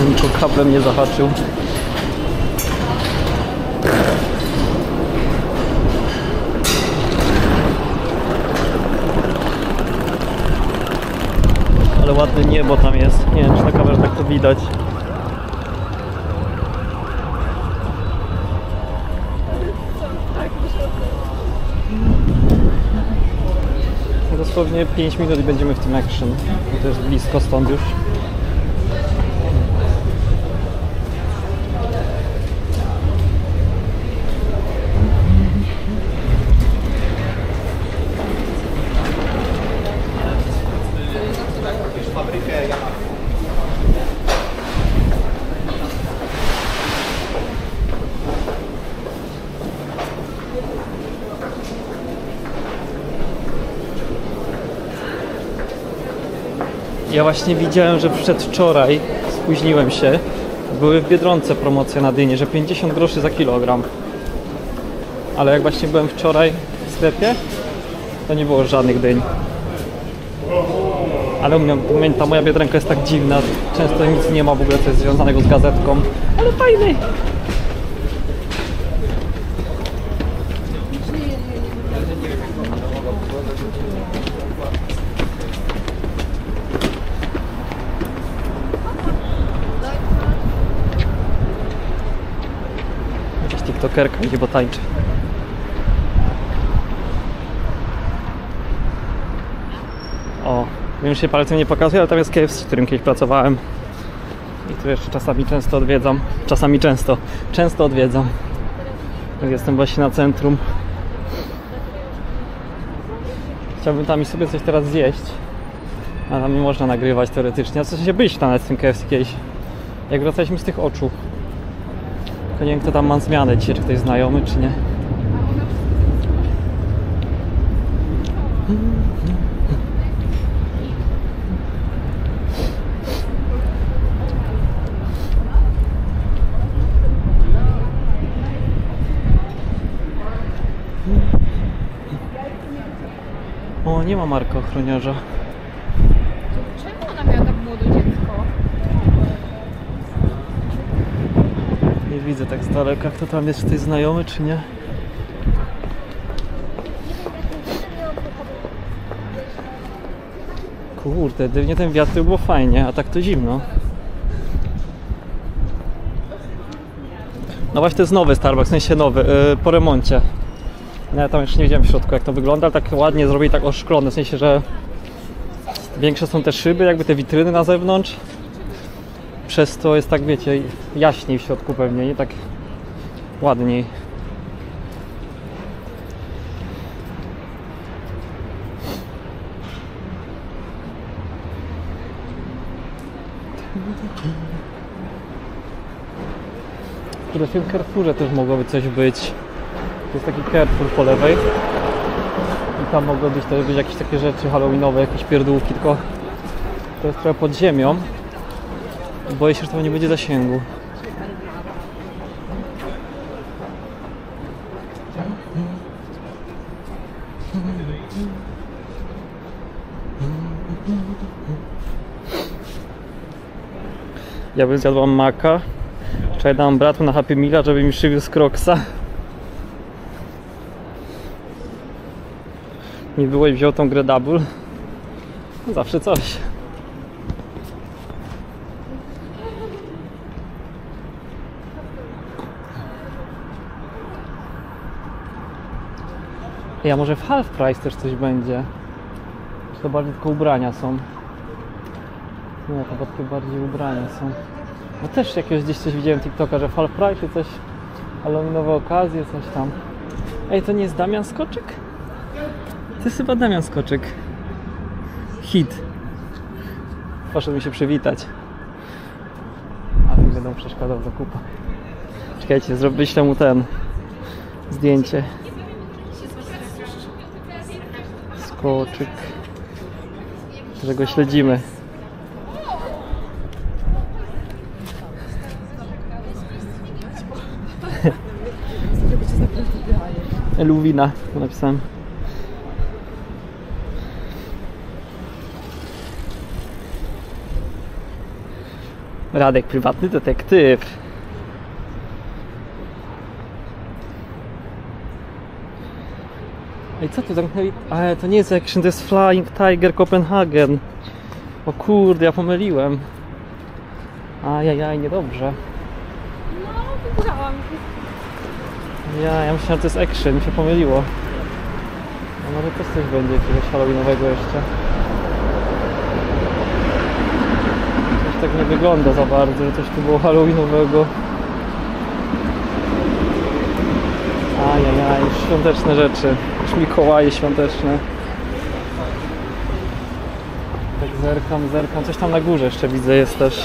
Tylko kablem nie zahaczył. Ale ładne niebo tam jest. Nie wiem, czy na kamerze tak to widać. Dosłownie 5 minut i będziemy w tym Action. To jest blisko stąd już. Ja właśnie widziałem, że przedwczoraj spóźniłem się. Były w Biedronce promocje na dynie, że 50 groszy za kilogram. Ale jak właśnie byłem wczoraj w sklepie, to nie było żadnych dyń. Ale ta moja Biedronka jest tak dziwna, często nic nie ma w ogóle, co jest związanego z gazetką. Ale fajny! TikTokerka idzie, bo tańczy. O, wiem, że się palcem nie pokazuje, ale tam jest KFC, w którym kiedyś pracowałem. I tu jeszcze czasami często odwiedzam. Często odwiedzam. Jestem właśnie na centrum. Chciałbym tam i sobie coś teraz zjeść. A tam nie można nagrywać teoretycznie. A w sensie byliśmy tam z tym KFC kiedyś. Jak wracaliśmy z tych oczu. Nie wiem, kto tam ma zmianę dzisiaj, czy ktoś znajomy, czy nie. O, nie ma Marka ochroniarza. Czemu ona miała tak młode dziecko? Nie widzę tak z daleka, kto tam jest, czy ktoś znajomy, czy nie. Kurde, gdyby ten wiatr, to było fajnie, a tak to zimno. No właśnie, to jest nowy Starbucks, w sensie nowy, po remoncie. No ja tam jeszcze nie widziałem w środku, jak to wygląda, ale tak ładnie zrobili, tak oszklone, w sensie, że większe są te szyby, jakby te witryny na zewnątrz. Przez to jest tak, wiecie, jaśniej w środku pewnie, nie tak ładniej. W tym Carrefourze też mogłoby coś być. To jest taki Carrefour po lewej. I tam mogły być też jakieś takie rzeczy halloweenowe, jakieś pierdółki, tylko to jest trochę pod ziemią. Boję się, że to nie będzie zasięgu. Ja bym zjadła maka. Wczoraj dałam bratu na Happy Meala, żeby mi przywiózł Crocsa. Nie było i wziął tą grę Double. Zawsze coś. Ja może w Half Price też coś będzie. Czy to bardziej tylko ubrania są? Nie, to takie bardziej ubrania są. No też jakiegoś gdzieś coś widziałem TikToka, że w Half Price coś, halloweenowe okazje, coś tam. Ej, to nie jest Damian Skoczek? To jest chyba Damian Skoczek. Hit. Poszedł mi się przywitać. Ale mi będą przeszkadzał w zakupach. Czekajcie, wyślę mu zdjęcie. Skoczyk. Że go śledzimy. Luwina napisałem. Radek, prywatny detektyw. Ej, co tu zamknęli? Ale to nie jest Action, to jest Flying Tiger Copenhagen. O kurde, ja pomyliłem. Ajajaj, niedobrze. No, wygrałam. Ja myślałem, że to jest Action, mi się pomyliło. No może też coś będzie jakiegoś halloweenowego jeszcze. Coś tak nie wygląda za bardzo, że coś tu było halloweenowego. Ajajaj, już świąteczne rzeczy. Już Mikołaje świąteczne. Tak zerkam. Coś tam na górze jeszcze widzę jest też.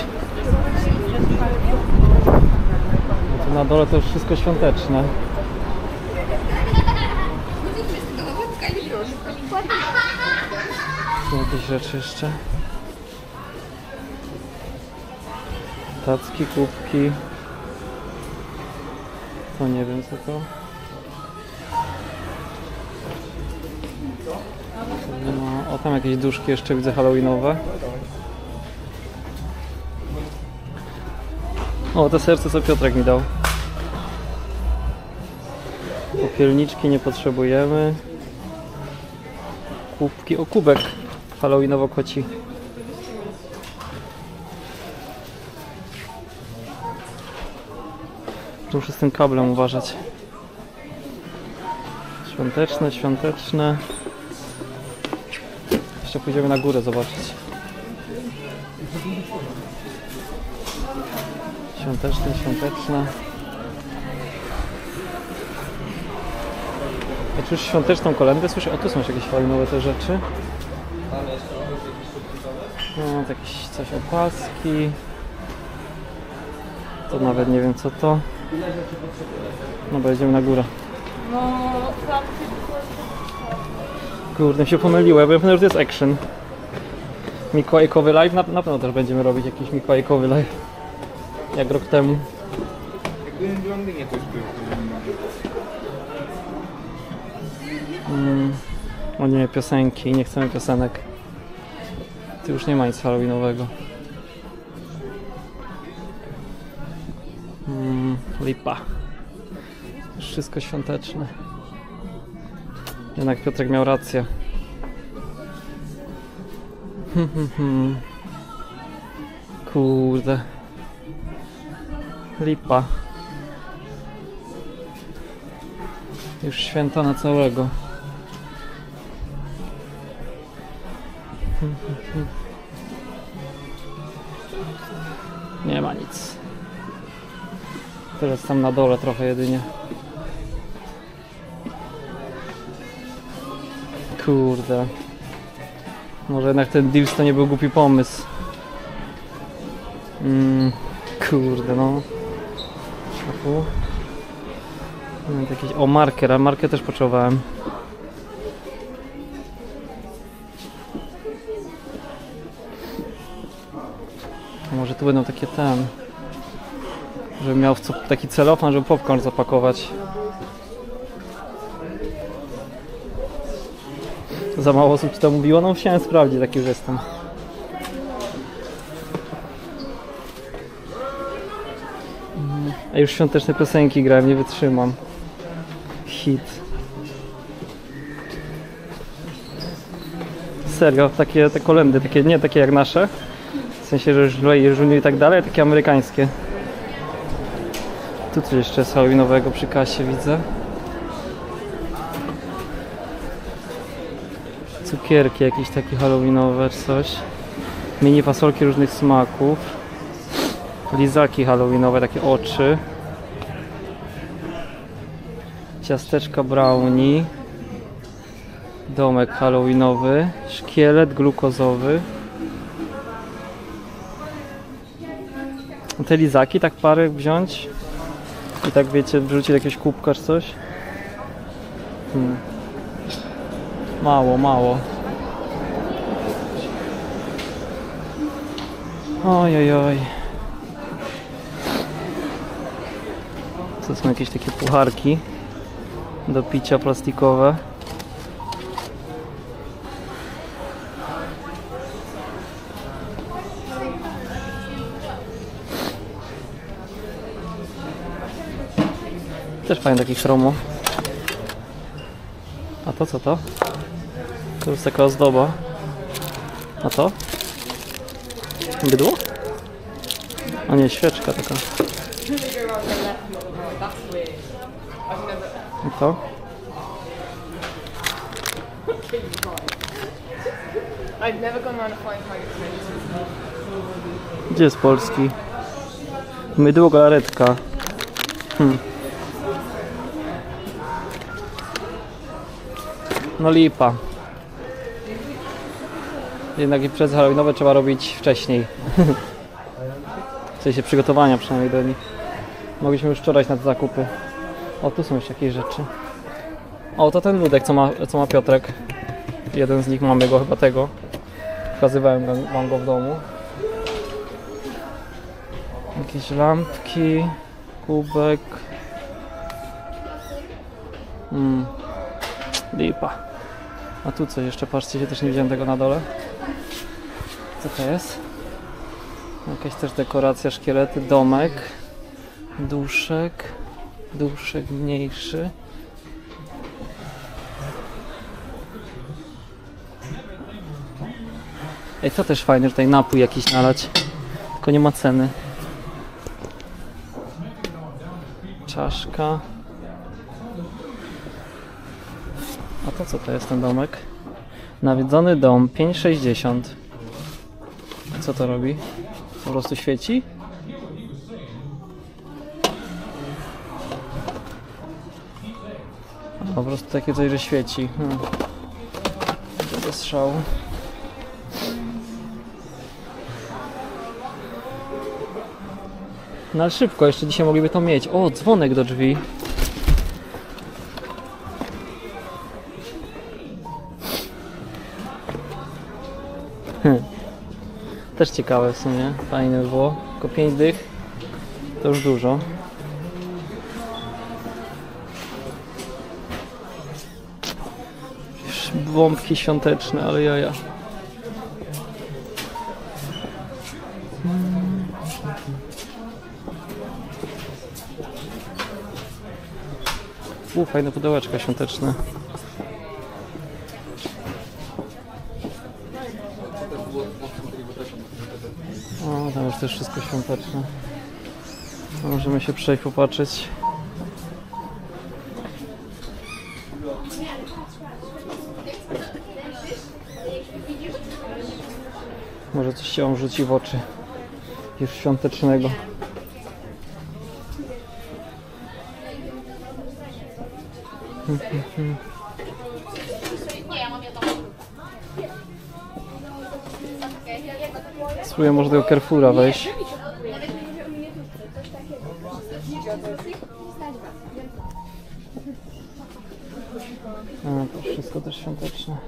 No tu na dole to już wszystko świąteczne. Są jakieś rzeczy jeszcze. Tacki, kubki. To nie wiem co to. No, o tam jakieś duszki jeszcze widzę halloweenowe. O, te serce co Piotrek mi dał. Popielniczki nie potrzebujemy. Kubki, o kubek halloweenowo-koci. Tu muszę z tym kablem uważać. Świąteczne. Jeszcze pójdziemy na górę zobaczyć. Świąteczne. Ja czy już świąteczną kolędę słyszę? O, tu są jakieś halloweenowe te rzeczy. No, to jakieś coś opaski. To nawet nie wiem co to. No, bo jedziemy na górę. No, Kurde, mi się pomyliłem, bo ja pamiętam, że to jest Action. Mikołajkowy live, na pewno też będziemy robić jakiś Mikołajkowy live. Jak rok temu. O nie, piosenki, nie chcemy piosenek. Tu już nie ma nic halloweenowego. Lipa. Już wszystko świąteczne. Jednak Piotrek miał rację. Kurde. Lipa. Już święta na całego. Nie ma nic. Teraz tam na dole trochę jedynie. Kurde. Może jednak ten Deals to nie był głupi pomysł. Kurde no. Jakiś... O, marker, a markę też potrzebowałem. A może tu będą takie ten... Żebym miał taki celofan, żeby popcorn zapakować. Za mało osób ci to mówiło? No musiałem sprawdzić, taki już jestem. A już świąteczne piosenki grałem, nie wytrzymam. Hit. Serio, takie te kolędy, takie, nie takie jak nasze. W sensie, że żuniu i tak dalej, takie amerykańskie. Tu coś jeszcze jest halloweenowego przy kasie widzę. Cukierki jakieś takie halloweenowe czy coś. Mini fasolki różnych smaków. Lizaki halloweenowe, takie oczy. Ciasteczka brownie. Domek halloweenowy. Szkielet glukozowy. Te lizaki tak parę wziąć. I tak wiecie, wrzucić jakieś kubka czy coś. Mało. Ojojoj. To są jakieś takie pucharki do picia plastikowe. Też fajny taki chromo. A to co to? To jest taka ozdoba. A to? Bydło? A nie, świeczka taka. I to? Gdzie jest polski? Mydło galaretka. No lipa. Jednak imprezy halloweenowe trzeba robić wcześniej. W sensie przygotowania przynajmniej do nich. Mogliśmy już wczoraj na te zakupy. O, tu są jeszcze jakieś rzeczy. O, to ten ludek, co ma Piotrek. Jeden z nich, mamy go chyba tego. Pokazywałem wam go w domu. Jakieś lampki, kubek. Lipa. A tu co jeszcze? Patrzcie, się też nie widziałem tego na dole. Co to jest? Jakaś też dekoracja, szkielety, domek. Duszek. Duszek mniejszy. Ej, to też fajne, że tutaj napój jakiś nalać. Tylko nie ma ceny. Czaszka. A to co to jest ten domek? Nawiedzony dom 5,60. Co to robi? Po prostu świeci? A, po prostu takie coś, że świeci. To jest szał. No ale szybko, jeszcze dzisiaj mogliby to mieć. O, dzwonek do drzwi. Też ciekawe w sumie, fajne by było. Tylko 5 dych to już dużo. Już bombki świąteczne, ale jaja. Fajne pudełeczka świąteczne. O, tam już też wszystko świąteczne. Możemy się przejść, popatrzeć. Może coś się wam rzuci w oczy. Już świątecznego. Spróbuję może do Carrefoura wejść. A, to wszystko też świąteczne.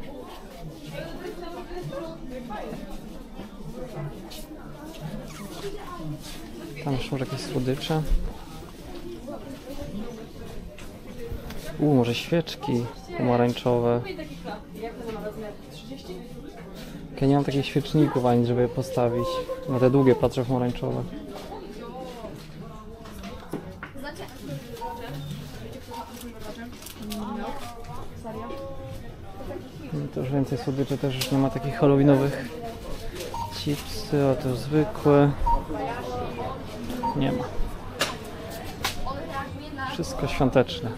Tam już może jakieś słodycze. Może świeczki pomarańczowe. Ja nie mam takich świeczników ani, żeby je postawić. Na te długie patrzę pomarańczowe. To już więcej słodyczy, też już nie ma takich halloweenowych. Chipsy, a to zwykłe. Nie ma. Wszystko świąteczne.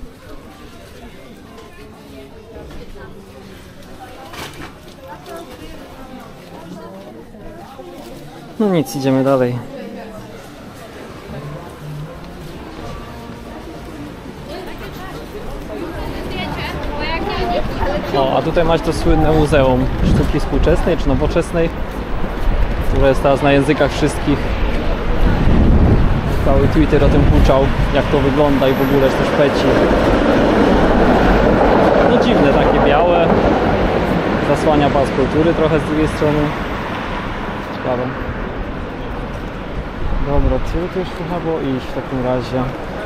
No nic, idziemy dalej. O, a tutaj masz to słynne Muzeum Sztuki Współczesnej czy Nowoczesnej, które jest teraz na językach wszystkich. Cały Twitter o tym huczał, jak to wygląda i w ogóle jest to szpeci. No dziwne, takie białe. Zasłania pas kultury trochę z drugiej strony. Ciekawe. Dobra, tu już trzeba było iść w takim razie.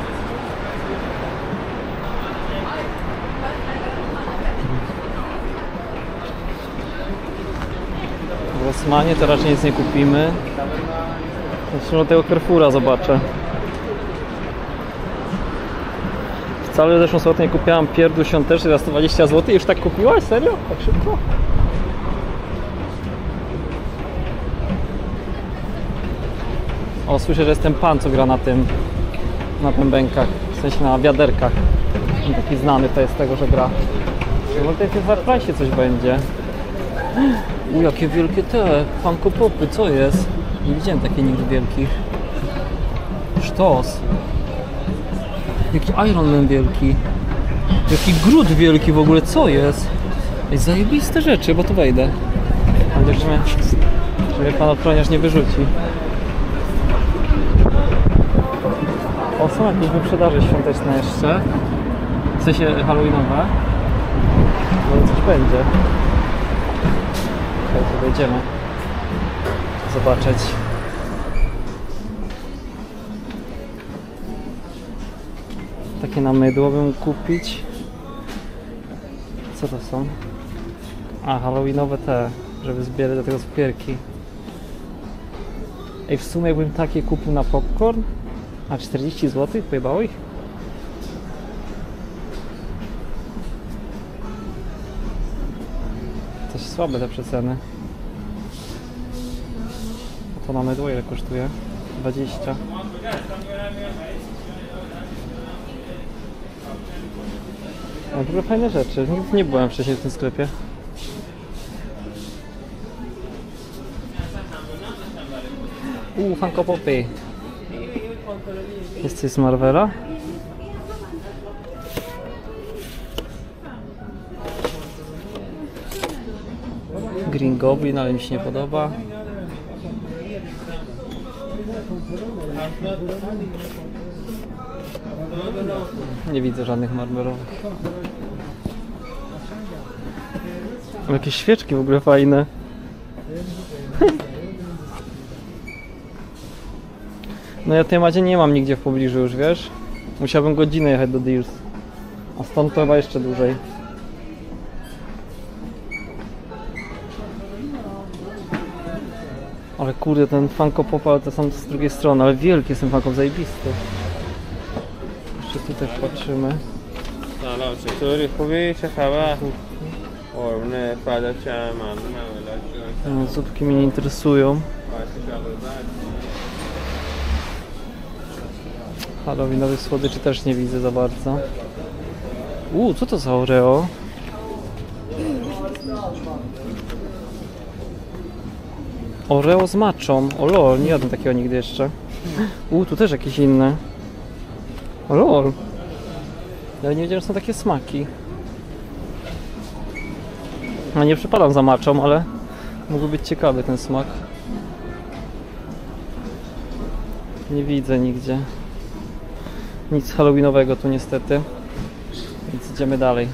W Rossmanie to raczej nic nie kupimy. Zresztą tego Carrefoura zobaczę. Wcale zeszłą sobotę nie kupiłam pierdół świąteczny za 120 zł i już tak kupiłaś? Serio? Tak szybko? O, słyszę, że jest ten pan, co gra na tym, na bębenkach, w sensie na wiaderkach. On taki znany to jest z tego, że gra. Może tutaj w Half-Price coś będzie. Jakie wielkie te Funko Popy, co jest? Nie widziałem takich nigdy wielkich. Sztos. Jaki Iron Man wielki. Jaki Groot wielki w ogóle, co jest? Ej, zajebiste rzeczy, bo tu wejdę. Mam nadzieję, że mnie pan ochroniarz nie wyrzuci. O, są jakieś wyprzedaże świąteczne jeszcze. W sensie halloweenowe. No coś będzie. Słuchajcie, wejdziemy. Zobaczyć. Takie na mydło bym kupić. Co to są? A, halloweenowe te, żeby zbierać do tego cukierki. Ej, w sumie jakbym takie kupił na popcorn, a 40 zł? Pojebało ich? Coś słabe te przeceny. A to na mydło ile kosztuje? 20. No, w ogóle fajne rzeczy. Nigdy nie byłem wcześniej w tym sklepie. Funko Popy. Jest coś z Marvela? Green Goblin, ale mi się nie podoba. Nie widzę żadnych marmerowych. Jakieś świeczki w ogóle fajne. No ja tej Madzie nie mam nigdzie w pobliżu już, wiesz? Musiałbym godzinę jechać do Deals. A stąd to chyba jeszcze dłużej. Ale kurde, ten Funko Pop, ale to są z drugiej strony, ale wielki jest ten Funko, zajebisty. Jeszcze tutaj patrzymy. No, zupki mnie nie interesują. Halloweenowych słodyczy też nie widzę za bardzo. Co to za Oreo? Oreo z matchą. O lol, nie jadłem takiego nigdy jeszcze. Tu też jakieś inne. O lol. Ja nie wiedziałem, że są takie smaki. No nie przypadam za matchą, ale mógłby być ciekawy ten smak. Nie widzę nigdzie. Nic halloweenowego tu niestety. Więc idziemy dalej.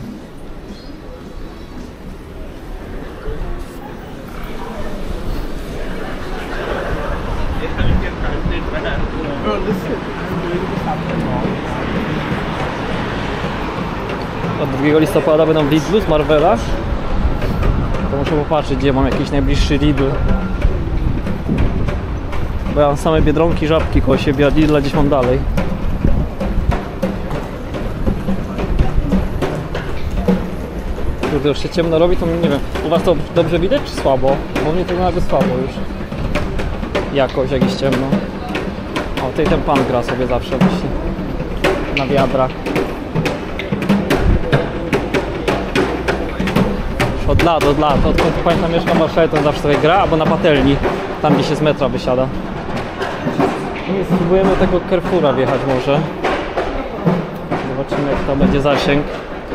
Od 2 listopada będą w Lidlu z Marvela. To muszę popatrzeć, gdzie mam jakiś najbliższy Lidl. Bo ja mam same Biedronki, Żabki koło siebie, a Lidla gdzieś mam dalej. Kurde, już się ciemno robi, to nie wiem. U was to dobrze widać, czy słabo? Bo mnie to jakby słabo już. Jakoś, jak jest ciemno. O, tutaj ten pan gra sobie zawsze właśnie. Na wiadrach. Już od lat. Odkąd pamiętam, mieszkam w Warszawie, to on zawsze sobie gra, albo na patelni. Tam, gdzie się z metra wysiada. I spróbujemy tego Carrefoura wjechać może. Zobaczymy, jak to będzie zasięg.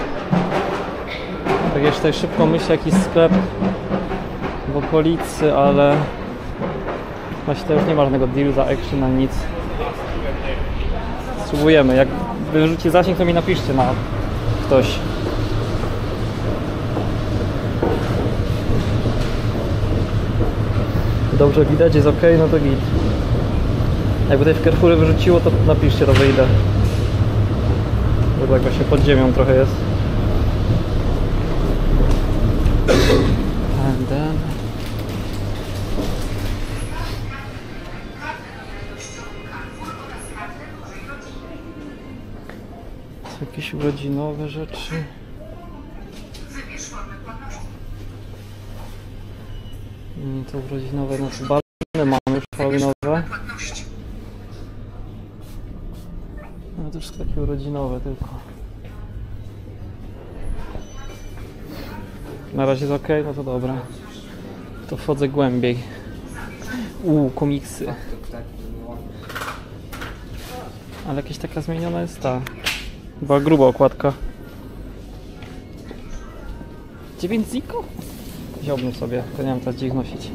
Tak jeszcze tutaj szybko myślę, jakiś sklep w okolicy, ale właśnie już nie ma żadnego deal za action ani nic. Spróbujemy. Jak wyrzuci zasięg, to mi napiszcie na ktoś. Dobrze widać, jest ok, no to git. Jakby tutaj w Carrefourze wyrzuciło, to napiszcie, to wyjdę. Bo tak właśnie pod ziemią trochę jest. And then... Są jakieś urodzinowe rzeczy. To urodzinowe, no to balony mamy już halloweenowe. No to wszystko takie urodzinowe tylko. Na razie jest ok, no to dobra. To wchodzę głębiej. Komiksy. Ale jakaś taka zmieniona jest ta. Była gruba okładka. 9 ziko? Wziąłbym sobie, to nie wiem teraz gdzie ich nosić.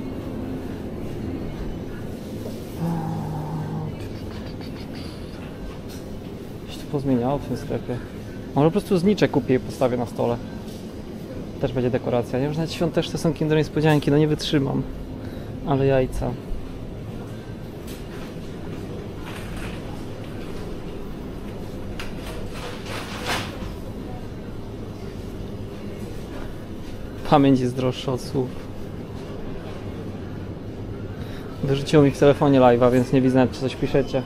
Coś tu pozmieniało w tym sklepie. Może po prostu znicze kupię i postawię na stole. Też będzie dekoracja. Nie wiem, że nawet świąteczne są Kinder Niespodzianki, no nie wytrzymam. Ale jajca. Pamięć jest droższa od słów. Wyrzuciło mi w telefonie live'a, więc nie widzę, czy coś piszecie.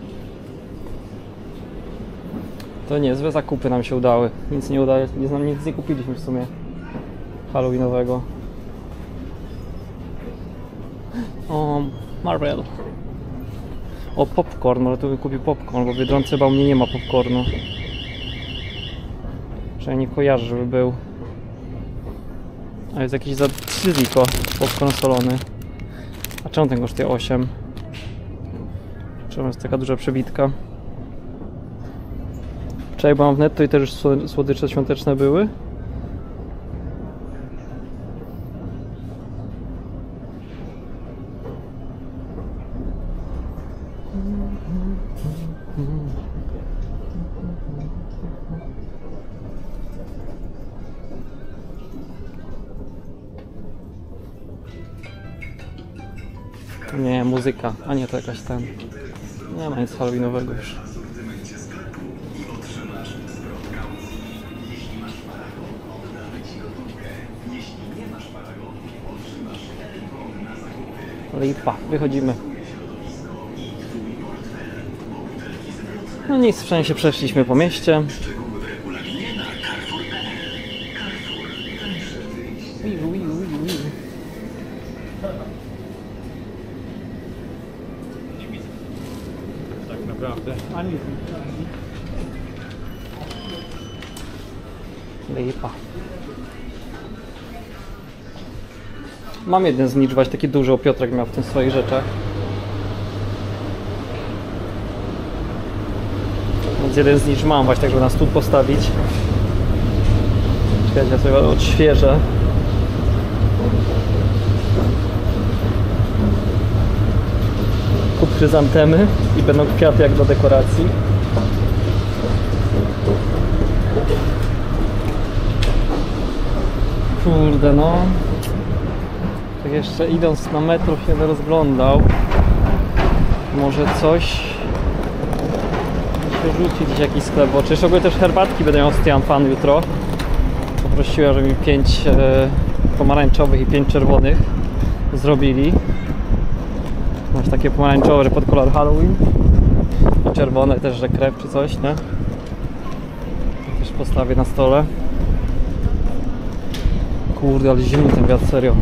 To niezłe zakupy nam się udały. Nic nie udaje, nic nie kupiliśmy w sumie halloweenowego. O, Marvel. O, popcorn, może tu bym kupił popcorn, bo w Biedronce chyba u mnie nie ma popcornu. Przynajmniej nie kojarzę, żeby był. A jest jakiś za 3 ziko popcorn solony. A czemu ten kosztuje 8? Czemu jest taka duża przebitka? Wczoraj byłam w Netto i też już słodycze świąteczne były. Nie, muzyka, a nie to jakaś ten. Nie ma nic halloweenowego już. Lipa, wychodzimy. No nic, wszędzie się przeszliśmy po mieście. Tak naprawdę. Lipa. Mam jeden znicz, właśnie taki duży, Piotrek miał w tym swoich rzeczach. Więc jeden znicz mam właśnie, tak żeby na stół postawić. Czekajcie, ja sobie odświeżę. Kup chryzantemy i będą kwiaty jak do dekoracji. Kurde no. Tak jeszcze idąc na metro się rozglądał. Może coś się rzuci gdzieś jakiś sklep, bo czy ogólnie też herbatki będę miał z Tianfan jutro. Poprosiła, żeby mi 5 pomarańczowych i 5 czerwonych zrobili. Masz takie pomarańczowe, że pod kolor Halloween. I czerwone też, że krew czy coś, nie? Też postawię na stole. Kurde, ale zimny ten wiatr, serio.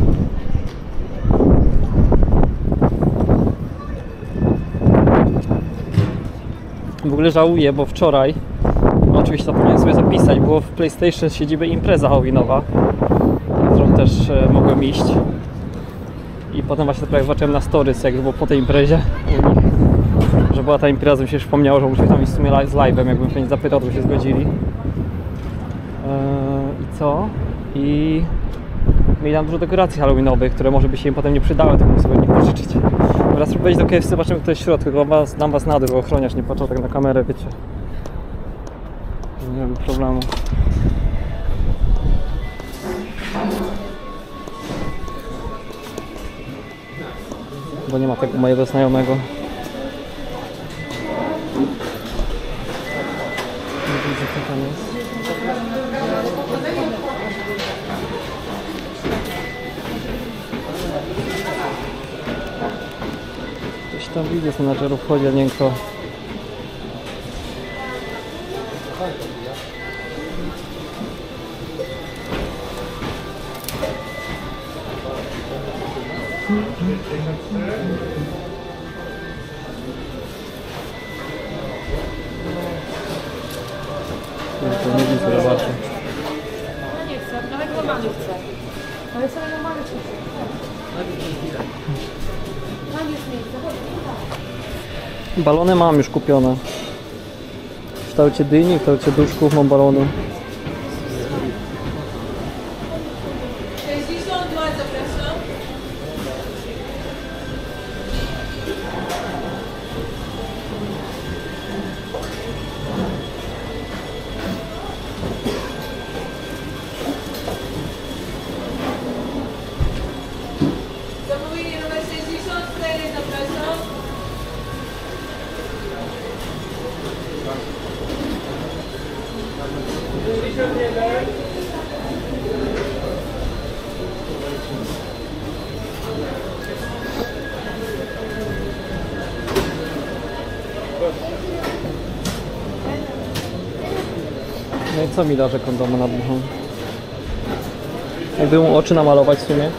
W ogóle żałuję, bo wczoraj, oczywiście zapomniałem sobie zapisać, było w PlayStation siedzibie impreza halloweenowa, na którą też mogłem iść. I potem właśnie prawie zobaczyłem na stories, jak było po tej imprezie u nich, że była ta impreza, mi się przypomniało, że musimy tam iść w sumie z live'em, jakbym się nie zapytał, to by się zgodzili. I co? I mieli tam dużo dekoracji halloweenowych, które może by się im potem nie przydały, to bym sobie nie pożyczyć. Teraz wejść do KFC, zobaczymy, kto jest w środku, tylko dam was na dół, bo ochroniarz nie patrzył tak na kamerę, wiecie. Nie robi problemu. Bo nie ma tego mojego znajomego. Nie widzę, co tam jest. Ktoś tam widzę z menadżerów wchodzi, a nie kto. To nie widzę za bardzo. No nie chcę, nawet łamany chcę. Ale sobie łamany chcę. Tam jest miejsce, chodź. Balony mam już kupione. W kształcie dyni, w kształcie duszków mam balony. 62 zapraszam. Zamówienie numer 64 zapraszam. No i co mi da, że kondomy nadmuchą? Jakby mu oczy namalować w sumie.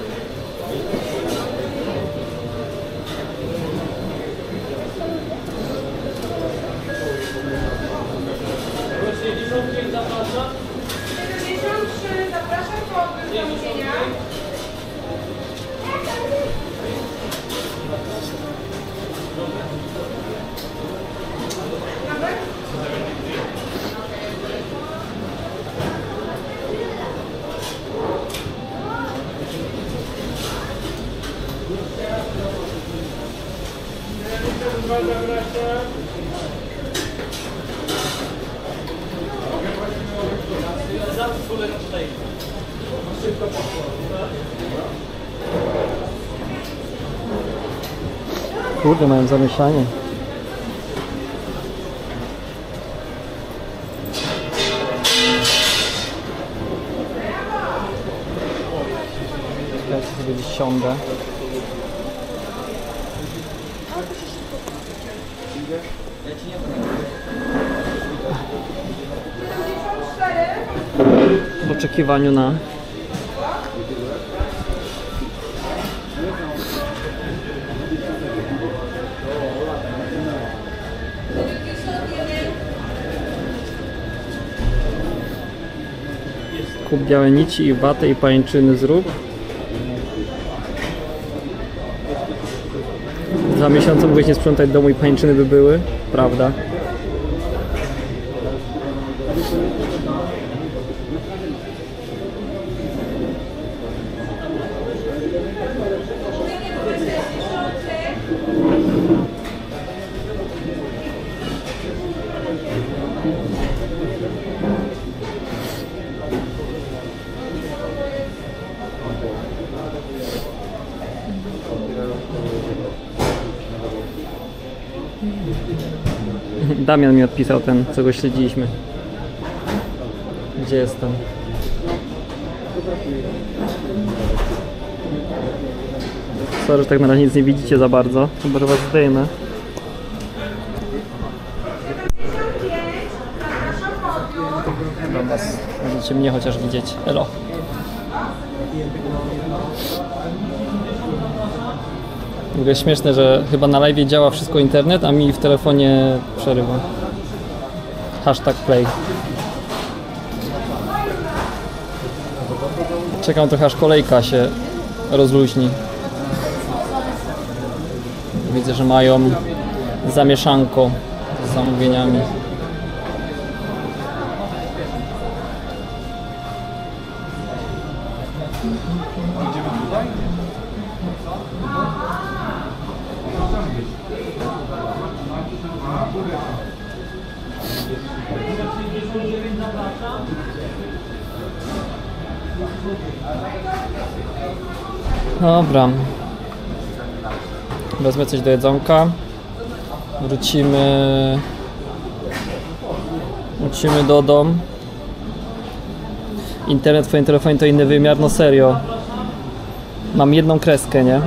Zapraszam po zamówienia. Kurde, mają zamieszanie. Czekajcie, sobie gdzieś siądę. W oczekiwaniu na kup białe nici i watę i pajęczyny zrób. Za miesiąc mógłbyś nie sprzątać domu i pajęczyny by były, prawda? Damian mi odpisał ten, co go śledziliśmy. Gdzie jestem? Sorry, że tak na razie nic nie widzicie za bardzo, chyba że was zdejmę. Dobra, was będziecie mnie chociaż widzieć. Elo. W ogóle śmieszne, że chyba na live działa wszystko internet, a mi w telefonie przerywa. Hashtag play. Czekam trochę, aż kolejka się rozluźni. Widzę, że mają zamieszanko z zamówieniami. Dobra. Wezmę coś do jedzonka. Wrócimy do domu. Internet w twoim telefonie to inny wymiar, no serio. Mam jedną kreskę, nie?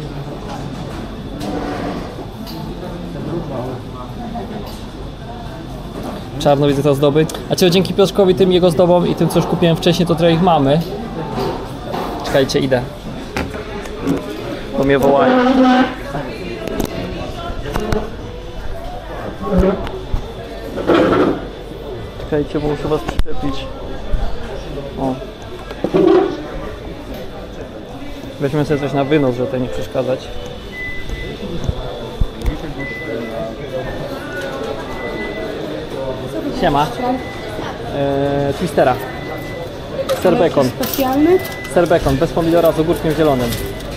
Czarno widzę te ozdoby. A dzięki Piotrkowi, tym jego zdobom i tym, co już kupiłem wcześniej, to trochę ich mamy. Czekajcie, idę. Bo mnie wołają. Czekajcie, bo muszę was przyczepić. O. Weźmy sobie coś na wynos, żeby tutaj nie przeszkadzać. Siema. Twistera. Ser bacon. Specjalny? Ser bacon, bez pomidora z ogórkiem zielonym.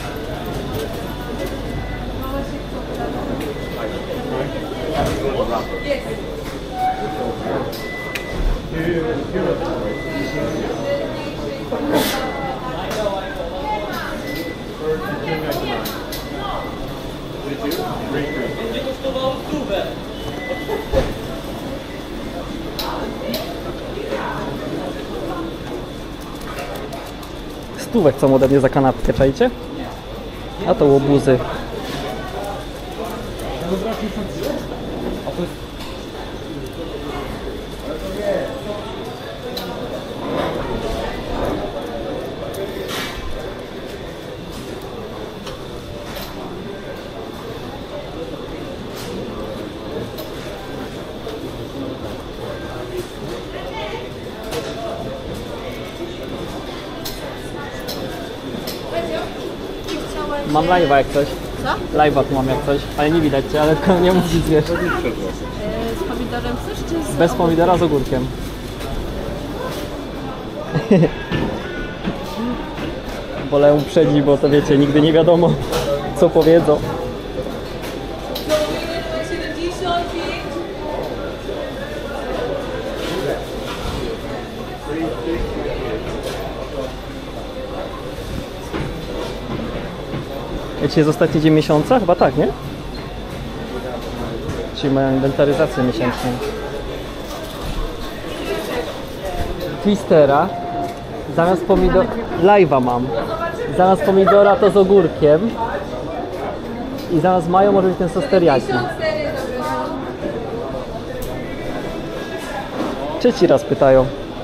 Stówek co ode mnie za kanapkę, czajcie? A to łobuzy. Mam live'a jak coś. Co? Live'a tu mam jak coś, ale nie widać cię, ale tylko nie musisz zjeść. Z pomidorem chcesz czy z... Bez pomidora z ogórkiem. Wolę uprzedzić, bo to wiecie, nigdy nie wiadomo co powiedzą. Dzisiaj jest ostatni dzień miesiąca? Chyba tak, nie? Czyli mają inwentaryzację miesięczną. Twistera. Zamiast pomidora... Live'a mam. Zamiast pomidora to z ogórkiem. I zamiast mayo może być ten sos teriyaki. Trzeci raz pytają.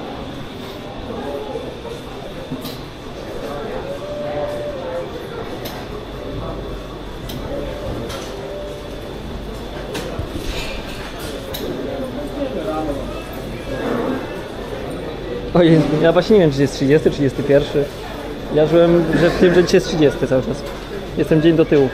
Oj, ja właśnie nie wiem, czy jest 30, 31. Ja żyłem, że w tym, że dzisiaj jest 30 cały czas. Jestem dzień do tyłu.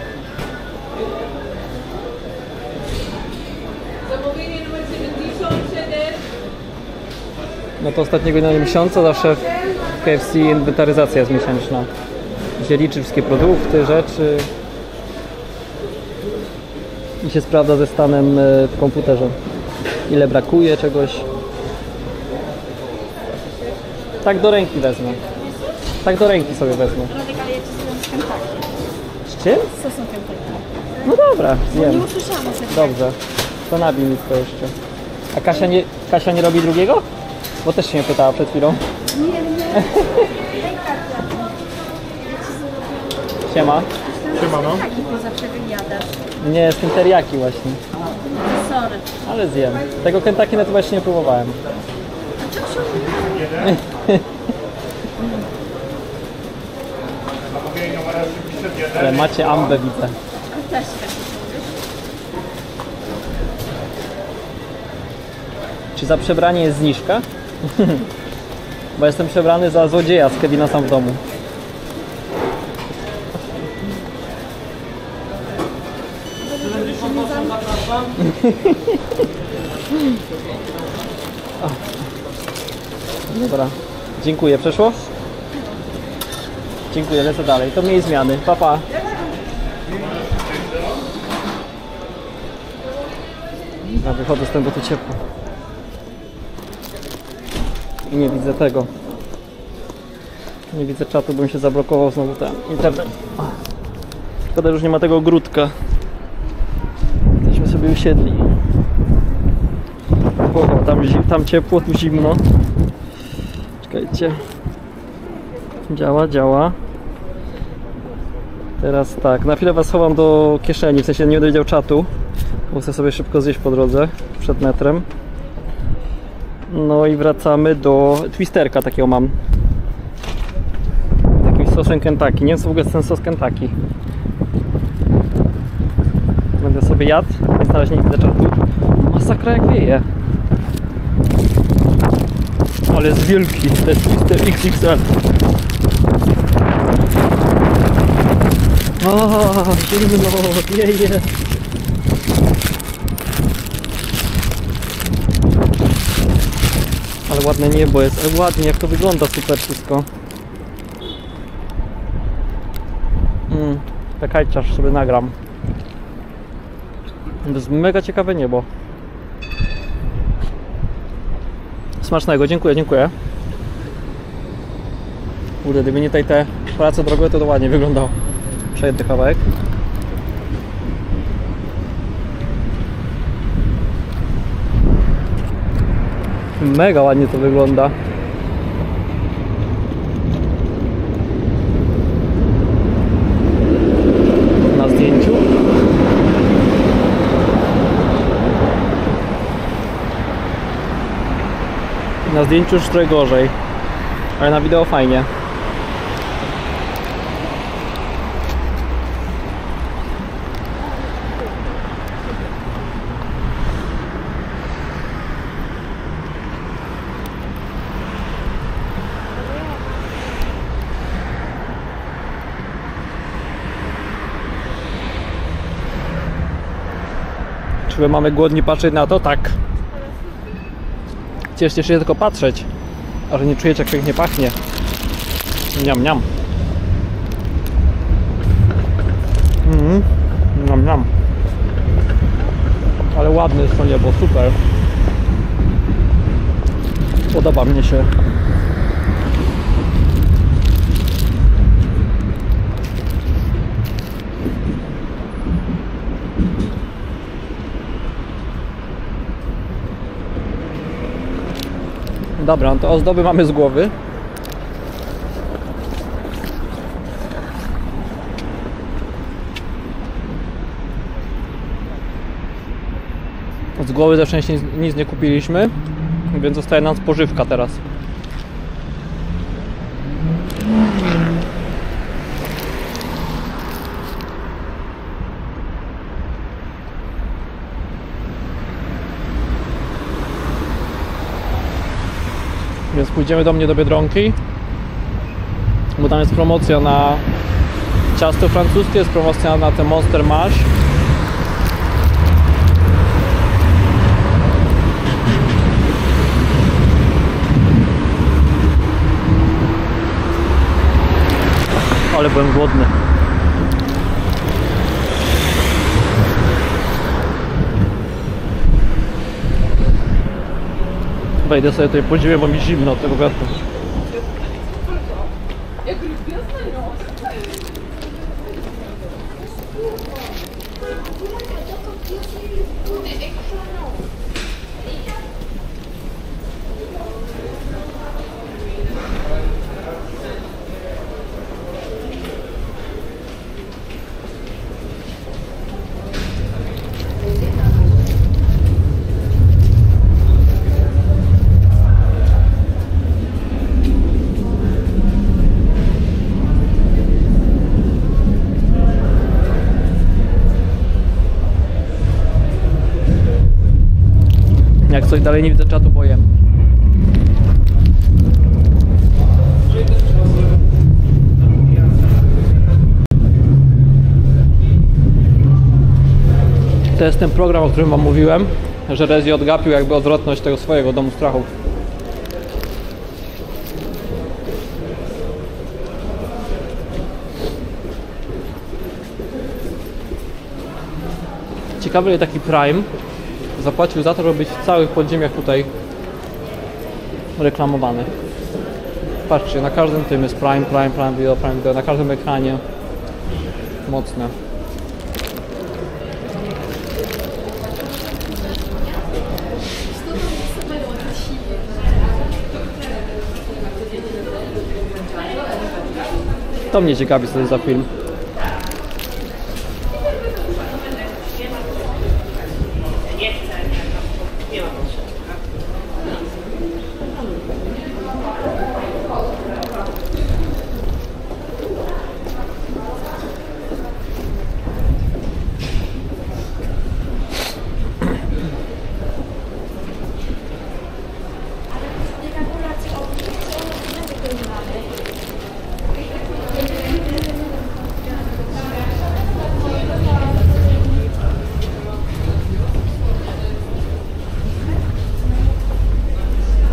No to ostatniego dnia miesiąca zawsze w KFC inwentaryzacja jest miesięczna. Się liczy wszystkie produkty, rzeczy. I się sprawdza ze stanem w komputerze. Ile brakuje czegoś. Tak do ręki wezmę. Tak do ręki sobie wezmę. Radek, ale ja ci zjem z Kentucky. Z czym? Z sosem Kentucky. No dobra, Nie zjem. usłyszałam o tym. Dobrze. To nabij mi to jeszcze. A Kasia nie robi drugiego? Bo też się mnie pytała przed chwilą. Nie. Siema. Siemano. Taki bo zawsze wyjadasz. Nie, z tym teriyaki właśnie. Sorry. Ale zjem. Tego Kentucky nawet właśnie nie próbowałem. Ale macie ambę, widzę. Też tak. Czy za przebranie jest zniżka? Bo jestem przebrany za złodzieja z Kevina Sam w domu. Dobra, dziękuję. Przeszło? Dziękuję, lecę dalej. To mniej zmiany. Pa, pa. Ja wychodzę stąd, bo tu ciepło. I nie widzę tego. Nie widzę czatu, bym się zablokował znowu ten internet. Szkoda, że już nie ma tego ogródka. Jesteśmy sobie usiedli. O, tam ciepło, tu zimno. Czekajcie. Działa. Teraz tak, na chwilę was chowam do kieszeni, w sensie nie będę wiedział czatu, bo chcę sobie szybko zjeść po drodze, przed metrem. No i wracamy do twisterka, takiego mam. Takim sosem Kentucky, nie wiem co w ogóle jest ten sos Kentucky. sobie jadł, więc na razie nie widzę czatu. Masakra jak wieje. Ale jest wielki, to jest Twister XXL. O, zimno, wieje. Ale ładne niebo jest, ale ładnie, jak to wygląda, super wszystko. Czekajcie, aż sobie nagram. To jest mega ciekawe niebo. Smacznego, dziękuję, dziękuję. Kurde, gdyby nie tutaj te prace drogowe, to ładnie wyglądał. Przejęty kawałek. Mega ładnie to wygląda. Na zdjęciu. Na zdjęciu już trochę gorzej, ale na wideo fajnie. Czy my mamy głodni patrzeć na to? Tak. Cieszcie się tylko patrzeć, a że nie czujecie, jak pięknie pachnie. Niam, niam. Niam, niam. Ale ładne jest to niebo, super. Podoba mnie się. Dobra, no to ozdoby mamy z głowy. Z głowy też nic nie kupiliśmy, więc zostaje nam spożywka teraz. Więc pójdziemy do mnie do Biedronki, bo tam jest promocja na ciasto francuskie, jest promocja na te Monster Mash. Ale byłem głodny. Wejdę sobie tutaj po ziemię, bo mi zimno od tego wiatru. Jak coś dalej nie widzę czatu, bo jem. To jest ten program, o którym wam mówiłem, że Rezi odgapił jakby odwrotność tego swojego domu strachów. Ciekawy, ile taki Prime zapłacił za to, żeby być w całych podziemiach tutaj reklamowany. Patrzcie, na każdym tym jest Prime Video, na każdym ekranie. Mocne. To mnie ciekawi, co to jest za film.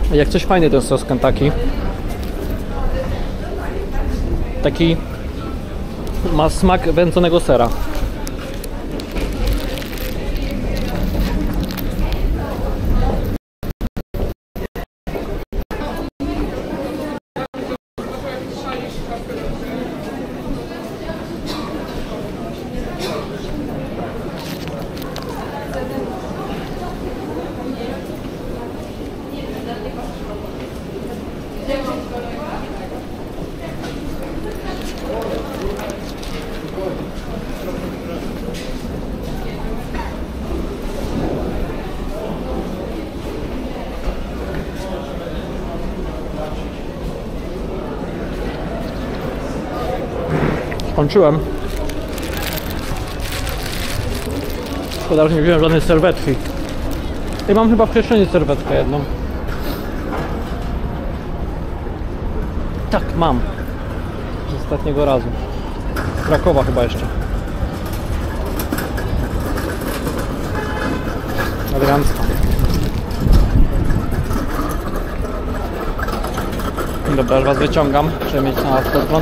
Jak coś fajny ten sos Kentucky. Taki ma smak wędzonego sera. Skończyłem. Szkoda, że nie wziąłem żadnej serwetki. I mam chyba w kieszeni serwetkę jedną. Tak, mam. Z ostatniego razu. Z Krakowa chyba jeszcze. Elegancko. Dobra, już was wyciągam, żeby mieć na podgląd.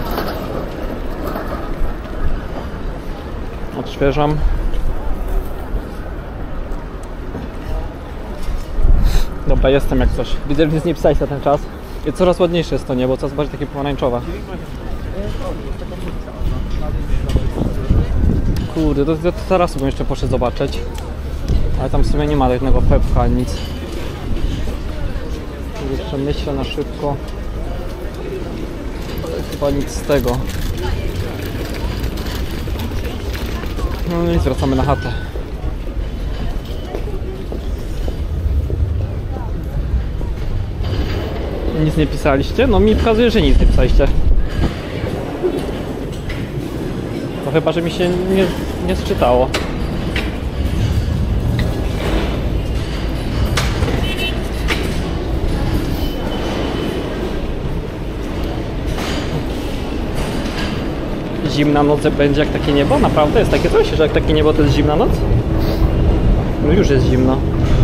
Odświeżam. Dobra, jestem jak coś. Widzę, że nic nie pisałeś na ten czas. I coraz ładniejsze jest to niebo, coraz bardziej takie pomarańczowe. Kurde, to teraz bym jeszcze poszedł zobaczyć. Ale tam w sumie nie ma jednego pepka ani nic. Jeszcze myślę na szybko. Ale chyba nic z tego. No i wracamy na chatę. Nic nie pisaliście? No mi pokazuje, że nic nie pisaliście. To chyba, że mi się nie sczytało. Zimna noc będzie jak takie niebo? Naprawdę jest takie coś, że jak takie niebo to jest zimna noc? No już jest zimno.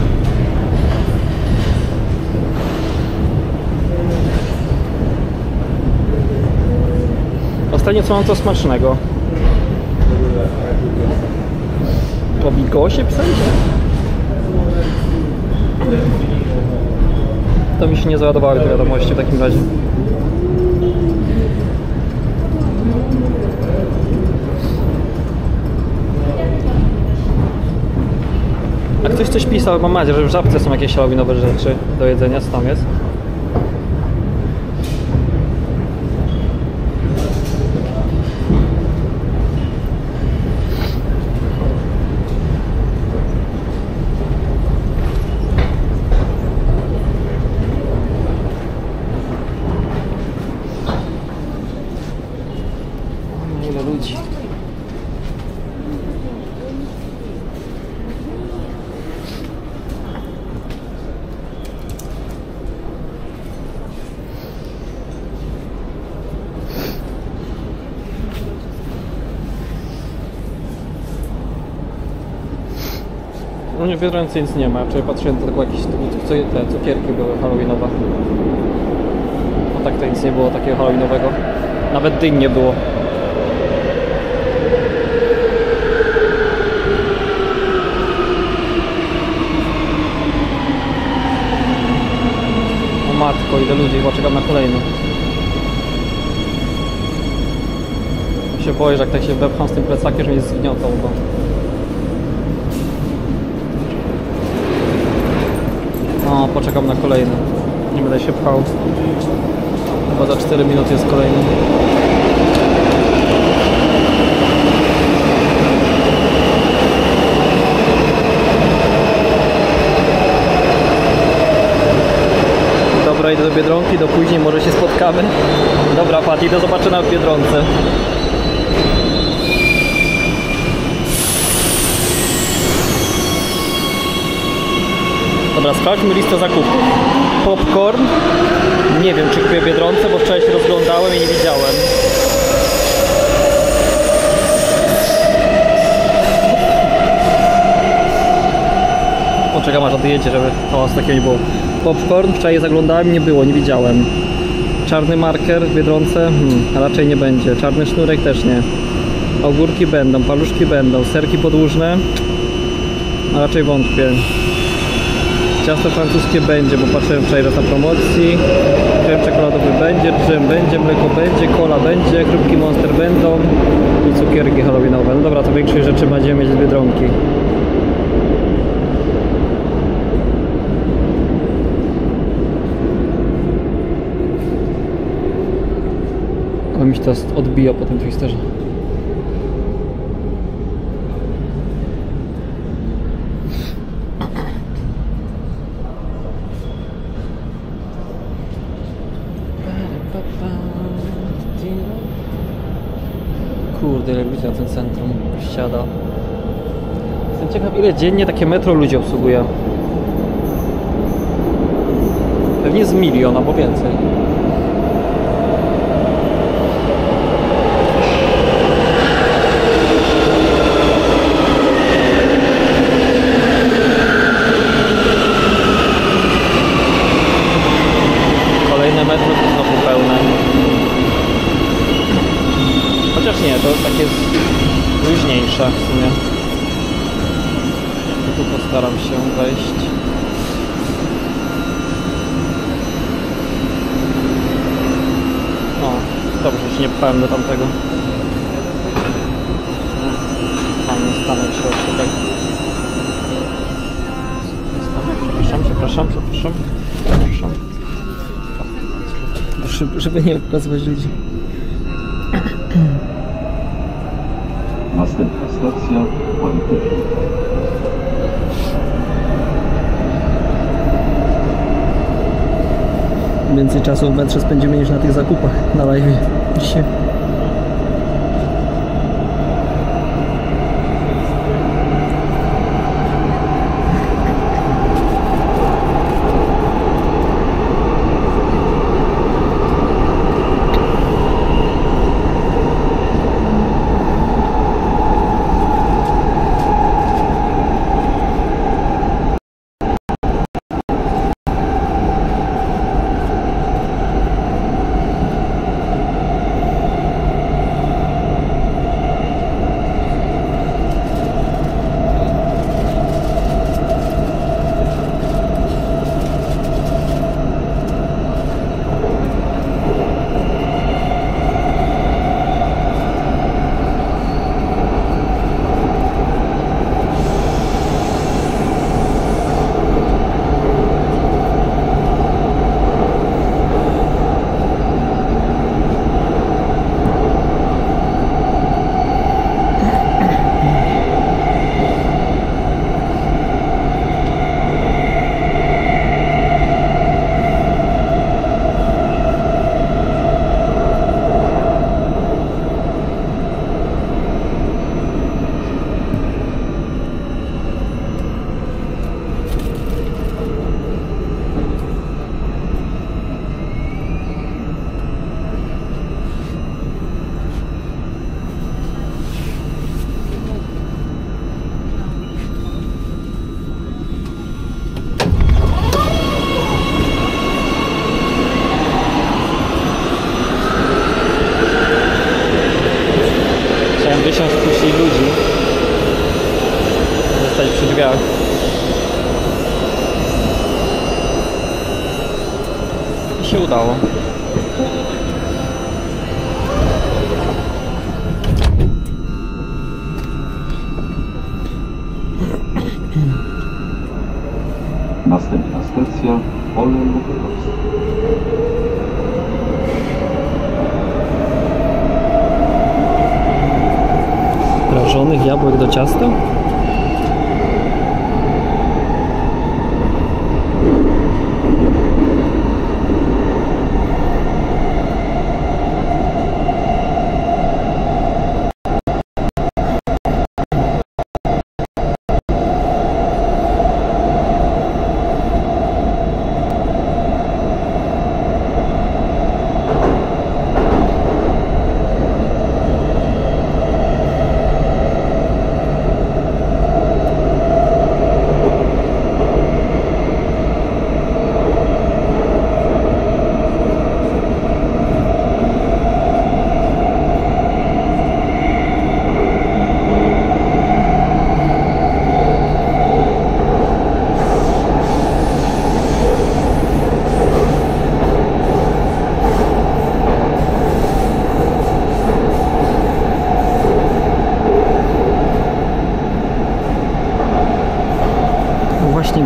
Ostatnio co mam co smacznego? Po bigosie pisaliście? To mi się nie załadowały te wiadomości w takim razie. A ktoś coś pisał, mam nadzieję, że w Żabce są jakieś halloweenowe rzeczy do jedzenia, co tam jest? Ile ludzi. No nie, w Biedronce nic nie ma, ja wczoraj patrzyłem, to tylko jakieś te cukierki były halloweenowe. No tak to nic nie było takiego halloweenowego. Nawet dyń nie było. O matko, ile ludzi, chyba czekam na kolejny. Ja się boję, że jak tak się wepcham z tym plecakiem, że mnie zgniotą go. No, poczekam na kolejny. Nie będę się pchał. Chyba za 4 minuty jest kolejny. Dobra, idę do Biedronki, do później może się spotkamy. Dobra, Pati, do zobaczenia w Biedronce. Dobra, sprawdźmy listę zakupów. Popcorn. Nie wiem, czy kupię w Biedronce, bo wczoraj się rozglądałem i nie widziałem. Poczekam aż odjedzie, żeby hałas takiego nie było. Popcorn, wczoraj zaglądałem, nie było, nie widziałem. Czarny marker w Biedronce? Raczej nie będzie. Czarny sznurek też nie. Ogórki będą, paluszki będą, serki podłużne? A raczej wątpię. Ciasto francuskie będzie, bo patrzyłem wczoraj na promocji. Krem czekoladowy będzie, dżem będzie, mleko będzie, cola będzie, chrupki Monster będą i cukierki halloweenowe. No dobra, to większość rzeczy będziemy mieć z Biedronki. Ale mi się to odbija po tym twisterze. Kurde, ile ludzi na tym centrum wsiada. Jestem ciekaw, ile dziennie takie metro ludzi obsługuje. Pewnie z 1 milion albo więcej. Kolejne metro to znowu pełne. Chociaż nie, to takie luźniejsze w sumie. Tu postaram się wejść. O, dobrze, że nie pchałem do tamtego. Fajnie stanę w środku, tak. Przepraszam. Żeby nie pokazywać ludzi. Następna stacja Politechnika. Więcej czasu w metrze spędzimy niż na tych zakupach na live dzisiaj. drzwiach. I się udało. Następna stacja Ole Lubelowskie. Prażonych jabłek do ciasta?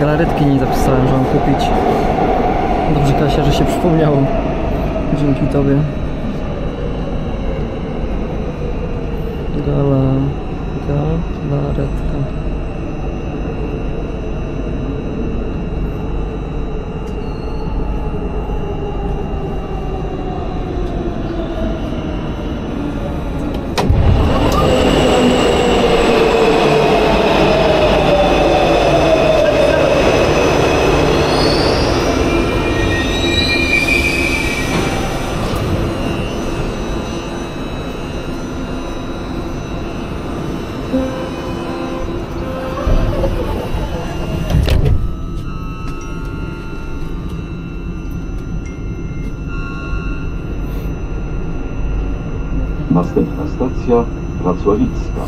galaretki nie zapisałem, że mam kupić. Dobrze, Kasia, że się przypomniało. Dzięki tobie. Galaretka. Następna stacja Racławicka.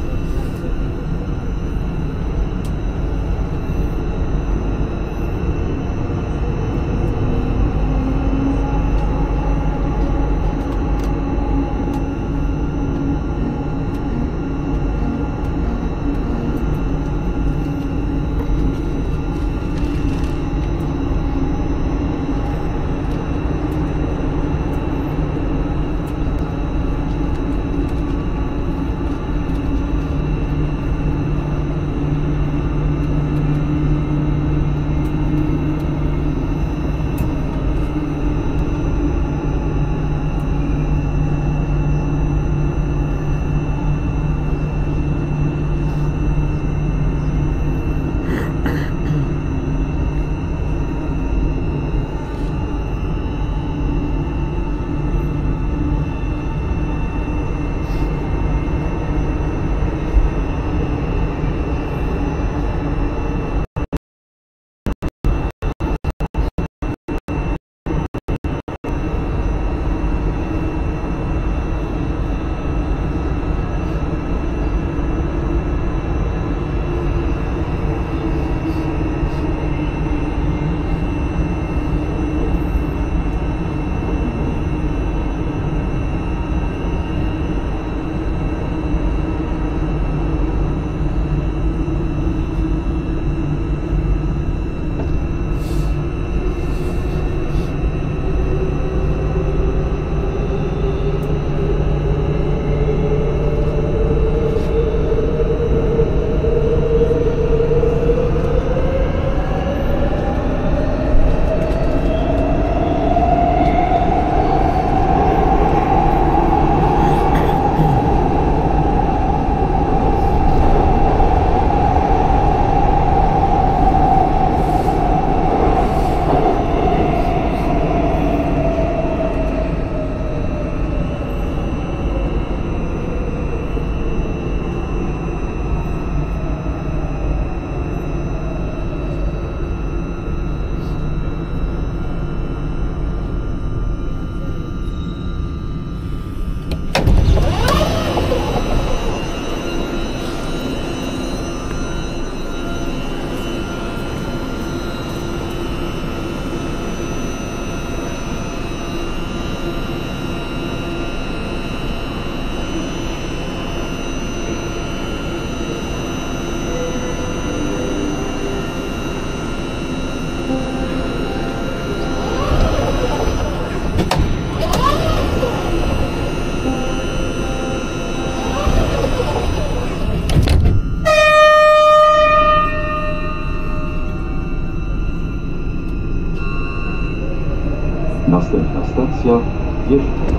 Następna stacja Wierzchnia.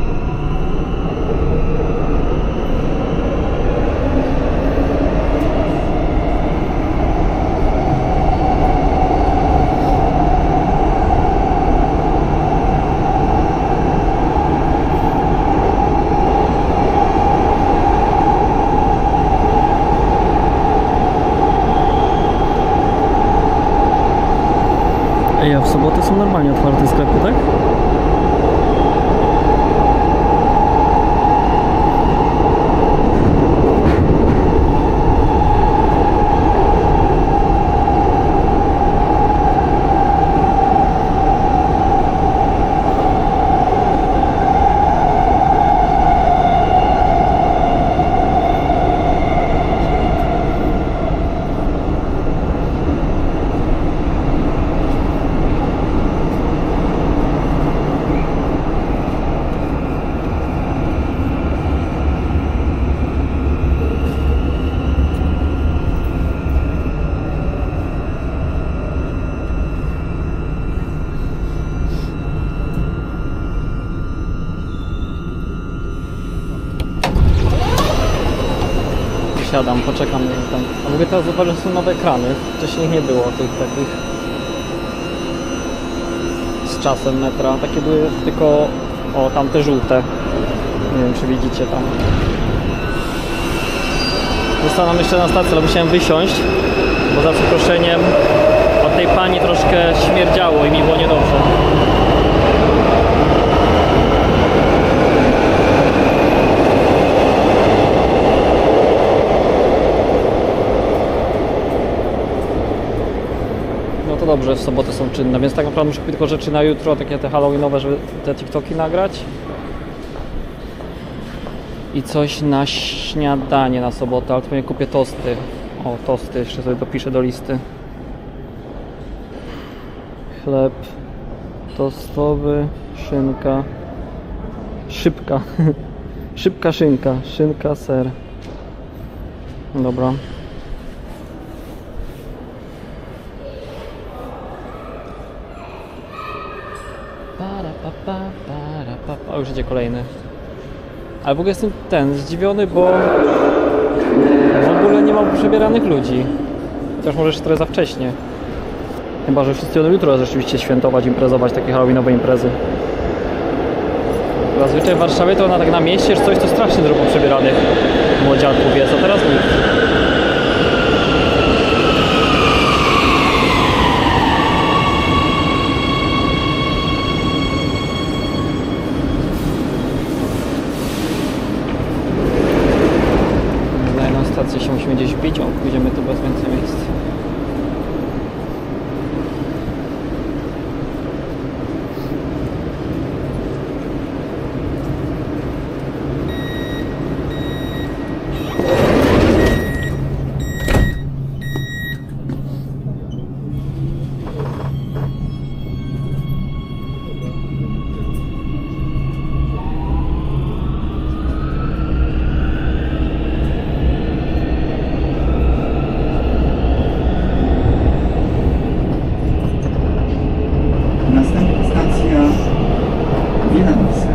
Ej, a w sobotę są normalnie otwarte sklepy, tak? pogadam, poczekam tam. A w ogóle teraz zauważyłem, że są nowe ekrany. Wcześniej nie było tych takich z czasem metra. Takie były tylko, o, tamte żółte. Nie wiem, czy widzicie tam. Zostałam jeszcze na stacji, ale musiałem wysiąść, bo za przeproszeniem od tej pani troszkę śmierdziało i mi było niedobrze. No to dobrze, w sobotę są czynne, więc tak naprawdę muszę kupić tylko rzeczy na jutro, takie te halloweenowe, żeby te TikToki nagrać. I coś na śniadanie na sobotę, ale to pewnie kupię tosty. O, tosty, jeszcze sobie dopiszę do listy. Chleb tostowy, szynka, szybka, szybka szynka, szynka, ser. Dobra. O, już idzie kolejny. Ale w ogóle jestem zdziwiony, bo w ogóle nie ma przebieranych ludzi. Chociaż może jeszcze trochę za wcześnie. Chyba że wszyscy będą jutro rzeczywiście świętować, imprezować, takie halloweenowe imprezy. Zazwyczaj w Warszawie to tak na mieście, że coś to strasznie dużo przebieranych młodziaków jest, a teraz nikt. Na jedną stację się musimy gdzieś wbić, o, pójdziemy tu bez więcej miejsc. Następna stacja Wielanowa.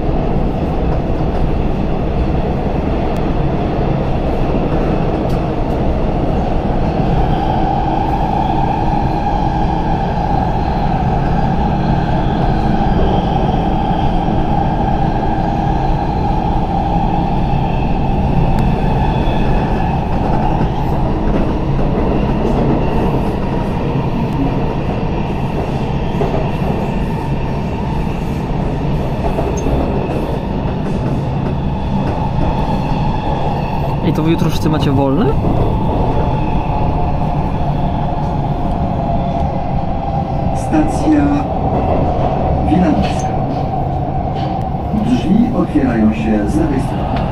I to wy jutro wszyscy macie wolne? Stacja Wilanowska. Drzwi otwierają się z lewej strony.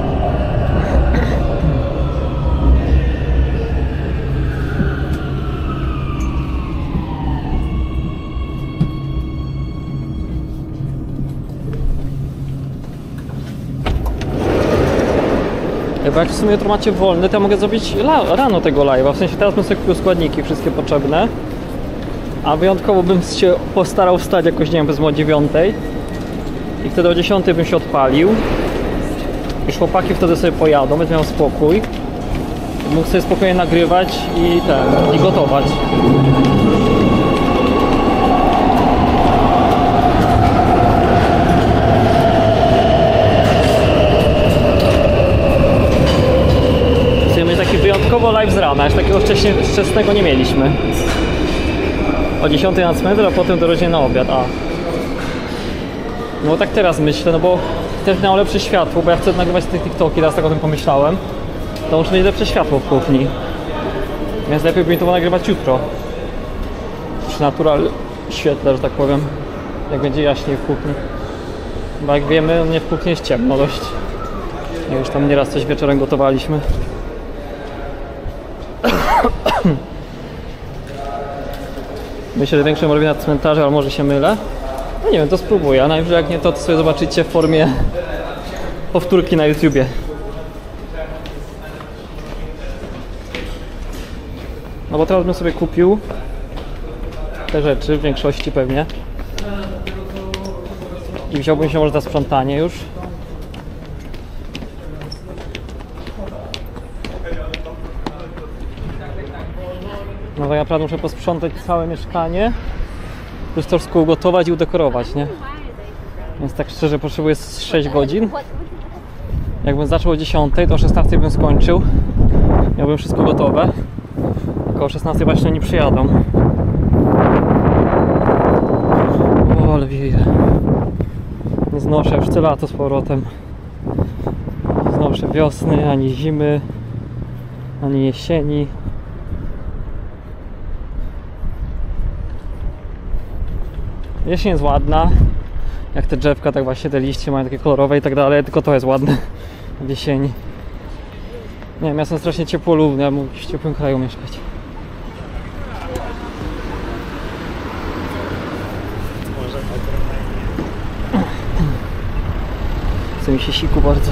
Bo jak w sumie jutro macie wolny, to ja mogę zrobić rano tego live'a. W sensie teraz bym sobie kupił składniki wszystkie potrzebne. A wyjątkowo bym się postarał wstać jakoś, nie wiem, powiedzmy o 9. I wtedy o 10 bym się odpalił. Już chłopaki wtedy sobie pojadą, będę miał spokój. Mógł sobie spokojnie nagrywać i gotować. Taki wyjątkowo live z rana, już takiego wczesnego nie mieliśmy. O 10 na cmentarz, a potem dorośnie na obiad. No tak teraz myślę, no bo też miało lepsze światło, bo ja chcę nagrywać te TikToki, teraz tak o tym pomyślałem. To muszę mieć lepsze światło w kuchni. Więc lepiej by mi to nagrywać jutro. Przy natural świetle, że tak powiem. Jak będzie jaśniej w kuchni. Bo jak wiemy, mnie w kuchni jest ciemno dość. Ja już tam nieraz coś wieczorem gotowaliśmy. Myślę, że większość robi na cmentarzu, ale może się mylę. No nie wiem, to spróbuję, a najwyżej jak nie, to sobie zobaczycie w formie powtórki na YouTubie. No bo teraz bym sobie kupił te rzeczy, w większości pewnie. I wziąłbym się może za sprzątanie już. No tak naprawdę muszę posprzątać całe mieszkanie, plus to wszystko ugotować i udekorować, nie? Więc tak szczerze potrzebuję 6 godzin. Jakbym zaczął o 10, to o 16 bym skończył. Miałbym wszystko gotowe. Tylko o 16 właśnie nie przyjadą. O, ale wieje. Nie znoszę już tyle lato z powrotem. Nie znoszę wiosny, ani zimy, ani jesieni. Jesień jest ładna. Jak te drzewka, tak właśnie te liście mają takie kolorowe i tak dalej, tylko to jest ładne w jesieni. Nie wiem, ja jestem strasznie ciepłolubny, ja mógł w ciepłym kraju mieszkać. Chce mi się siku bardzo.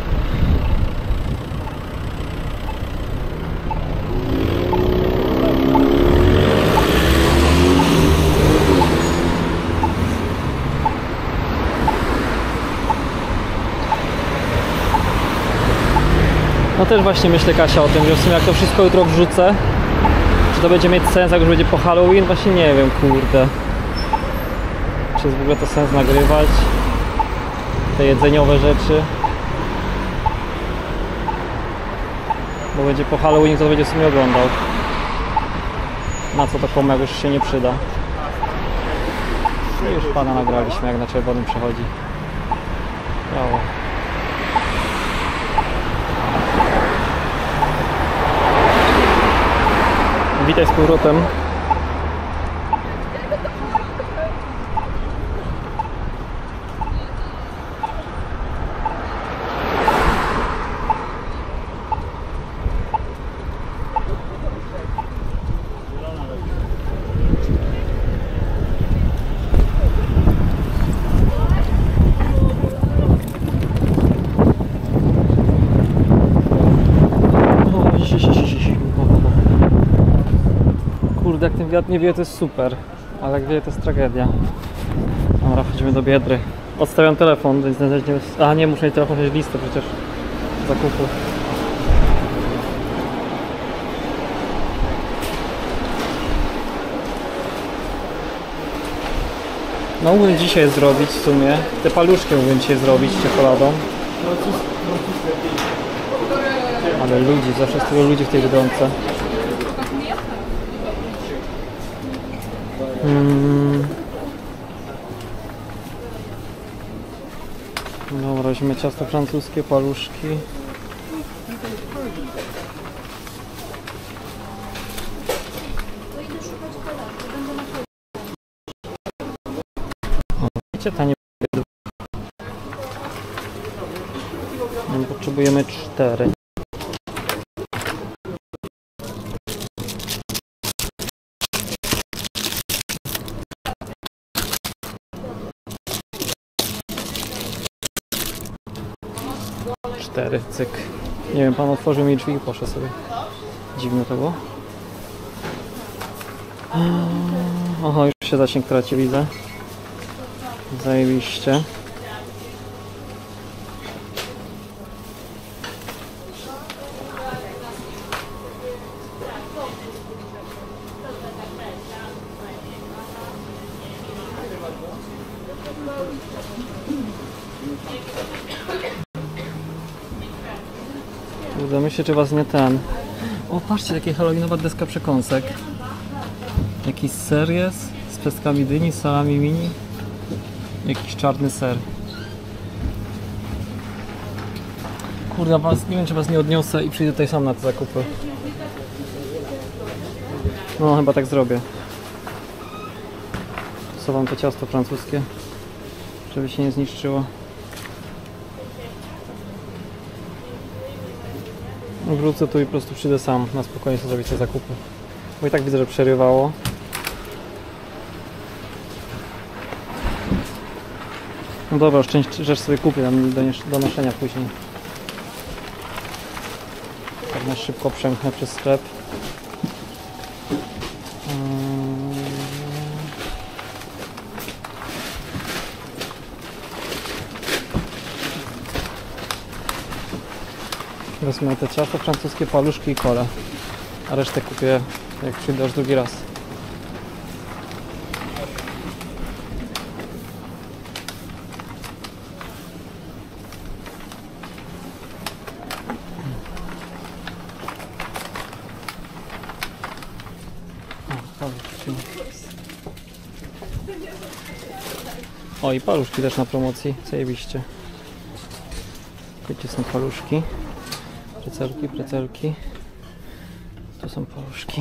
No też właśnie myślę, Kasia, o tym, że w sumie jak to wszystko jutro wrzucę, czy to będzie mieć sens, jak już będzie po Halloween? Właśnie nie wiem, kurde. Czy jest w ogóle to sens nagrywać? Te jedzeniowe rzeczy. Bo będzie po Halloween, to będzie w sumie oglądał. Na co to komu, jak już się nie przyda. I już pana nagraliśmy, jak na czerwonym przechodzi. Brawo. Witaj z powrotem. Kurde, jak ten wiatr nie wieje, to jest super, ale jak wieje, to jest tragedia. Dobra, chodźmy do Biedry. Odstawiam telefon, więc nie... A nie, muszę mieć telefon, mieć listę przecież zakupów. No mógłbym dzisiaj zrobić w sumie. Te paluszki mógłbym dzisiaj zrobić z czekoladą. Ale ludzi, zawsze jest tylu ludzi w tej Biedronce. Dobra, weźmy ciasto francuskie, paluszki. O, wiecie, tanie. Potrzebujemy 4. Cyk. Nie wiem, pan otworzył mi drzwi i poszedł sobie. Dziwne to było. Oho, już się zasięg traci, widzę. Zajebiście. Myślę, czy was nie ten. O, patrzcie, takie halloweenowa deska przekąsek. Jakiś ser jest z pestkami dyni, salami mini. Jakiś czarny ser. Kurde, was, nie wiem, czy was nie odniosę i przyjdę tutaj sam na te zakupy. No, chyba tak zrobię. Wsuwam to ciasto francuskie, żeby się nie zniszczyło. Wrócę tu i po prostu przyjdę sam na spokojnie sobie zrobić te zakupy. Bo i tak widzę, że przerywało. No dobra, już część rzeczy sobie kupię tam do noszenia później. Tak na szybko przemknę przez sklep. Wezmę te ciasto francuskie, paluszki i kolę. A resztę kupię Jak przyjdę aż drugi raz. O, i paluszki też na promocji, zajebiście. Wiecie, są paluszki. Precelki. Tu są paluszki.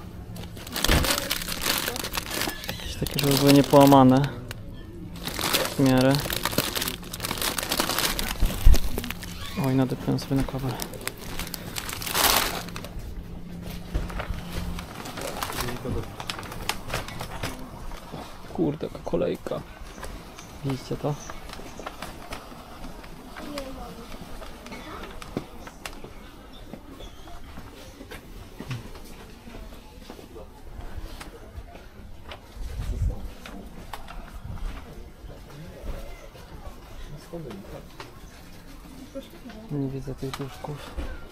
Jakieś takie, żeby były niepołamane. W miarę. Oj, nadepnąłem sobie na kabel. Kurde, jaka kolejka. Widzicie to? Nie widzę tych duszków.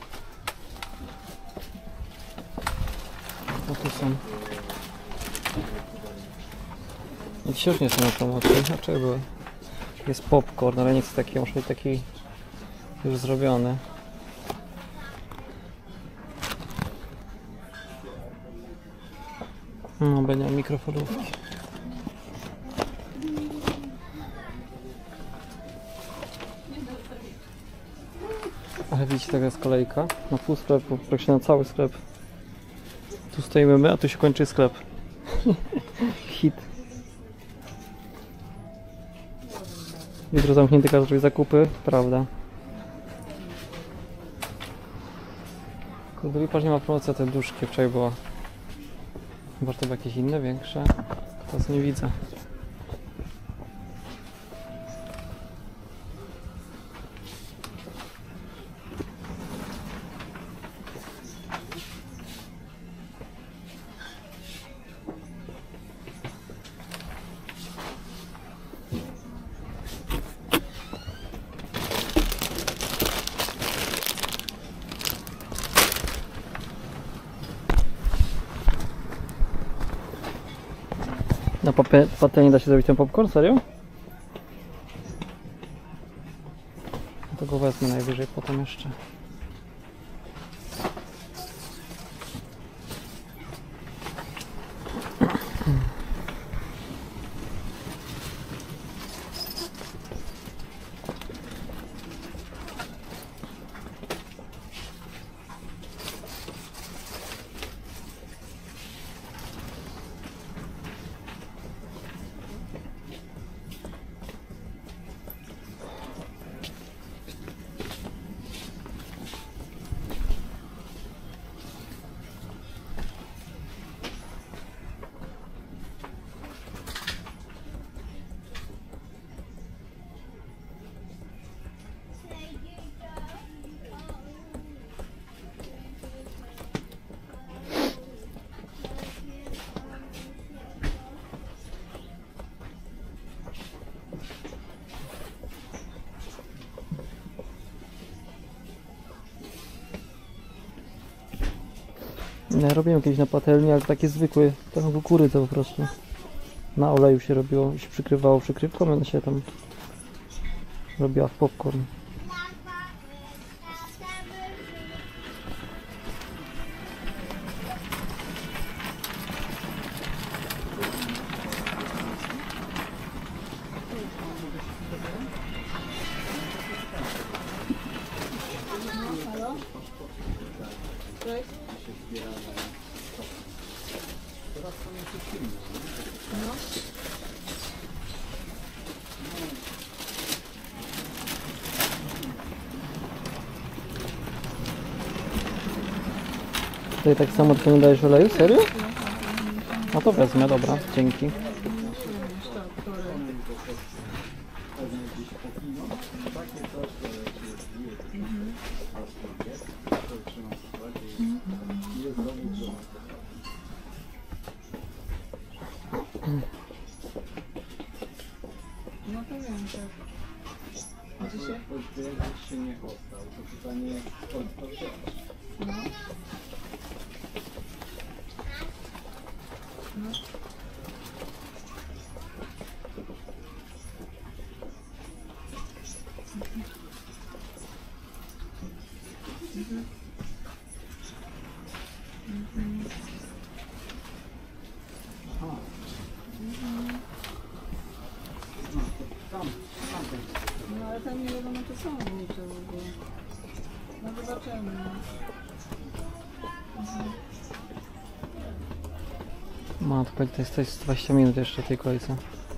No tu są. Dzisiaj już nie są na promocji. Dlaczego? Jest popcorn, ale nie chcę takiego, muszę mieć taki już zrobiony. No, będzie mikrofalówki. Ale widzicie, taka jest kolejka na pół sklepu, praktycznie na cały sklep. Tu stoimy my, a tu się kończy sklep. Hit. Jutro zamknięty, każdy zrobi zakupy, prawda. Kurde, lipa, że nie ma promocji na te duszki, wczoraj była. Chyba, że to były jakieś inne, większe. Teraz nie widzę. Na patelni da się zrobić ten popcorn? Serio? To go wezmę najwyżej potem jeszcze. Ja robiłem kiedyś na patelni, ale takie zwykłe, taką kukurydzę po prostu. Na oleju się robiło, się przykrywało przykrywką, i ona się tam robiła w popcorn. Tutaj tak samo tylko nie dajesz oleju? Serio? No to wezmę, dobra, dzięki. No to wiem, tak. Widzicie? się nie ostał, to pytanie skąd to wziąć? No. No ale tam nie wiadomo, czy są ulice w ogóle. No zobaczymy. Matko, to jest 20 minut jeszcze w tej kolejce.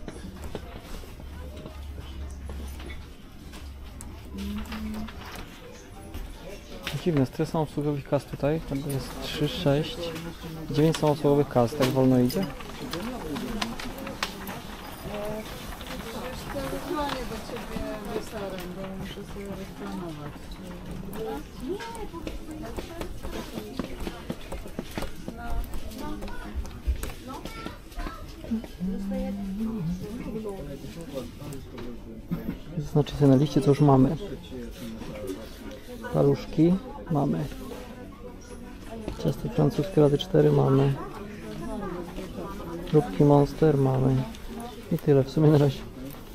Dziwne, tyle samoobsługowych kas tutaj, to jest 3, 6, 9 samoobsługowych kas, tak wolno idzie? Ewentualnie do Ciebie wieczorem, bo muszę sobie reklamować. Znaczy sobie na liście, co już mamy. Paluszki mamy. Ciasto francuskie razy 4 mamy. Próbki Monster mamy. I tyle w sumie na razie.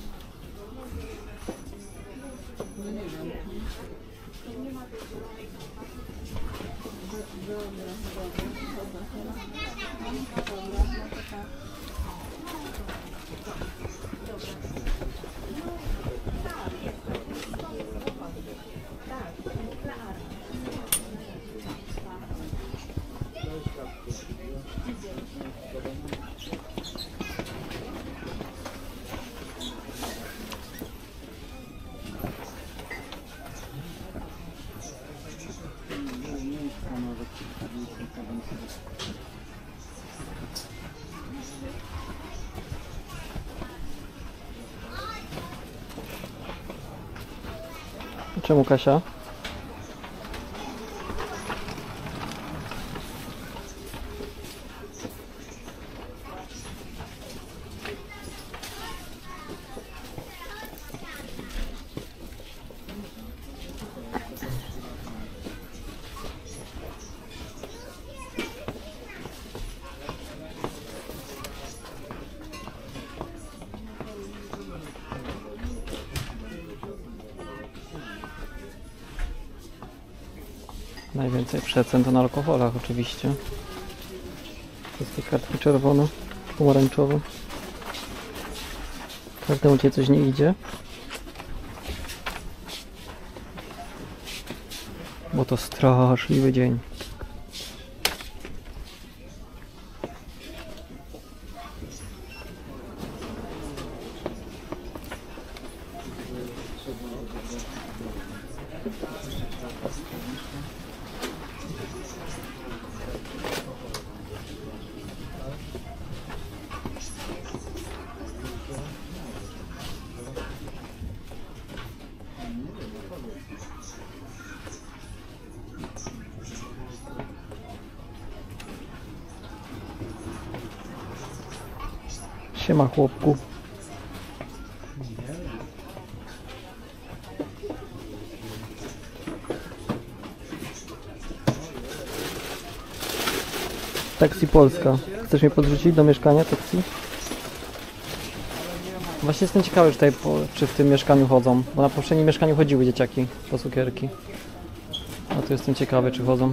Czemu Kasia? Najwięcej przecen to na alkoholach oczywiście. Wszystkie kartki czerwone, pomarańczowe. Każdemu Cię coś nie idzie. Bo to straszliwy dzień. Siema chłopku. Taksi Polska. Chcesz mnie podrzucić do mieszkania taksi? Właśnie jestem ciekawy, czy w tym mieszkaniu chodzą, bo na poprzednim mieszkaniu chodziły dzieciaki po cukierki. A tu jestem ciekawy, czy chodzą.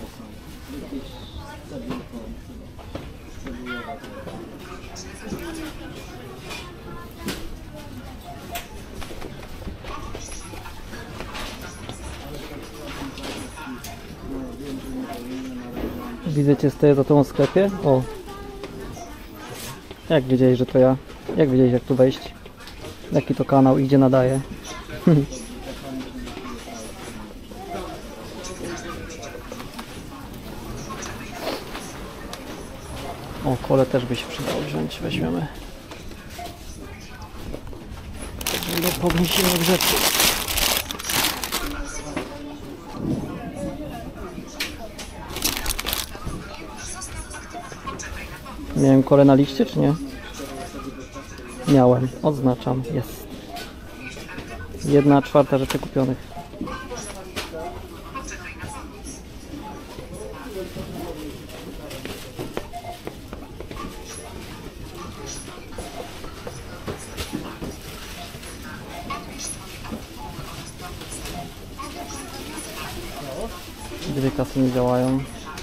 Widzę Cię, stoję za tobą w sklepie. O! Jak wiedziałeś, że to ja? Jak wiedziałeś, jak tu wejść? Jaki to kanał i gdzie nadaje? O, kole też by się przydało wziąć. Weźmiemy. Do pogniesienia grzechu. Miałem kole na liście, czy nie? Miałem. Odznaczam. Jest. 1/4 rzeczy kupionych. Dwie kasy nie działają.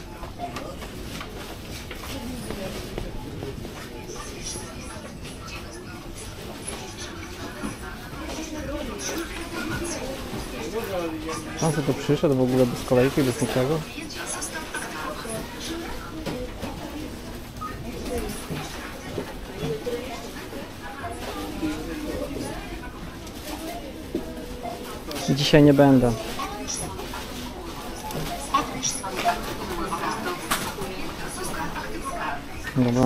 Pan sobie tu przyszedł w ogóle bez kolejki, bez niczego. Dzisiaj nie będę. Dobra.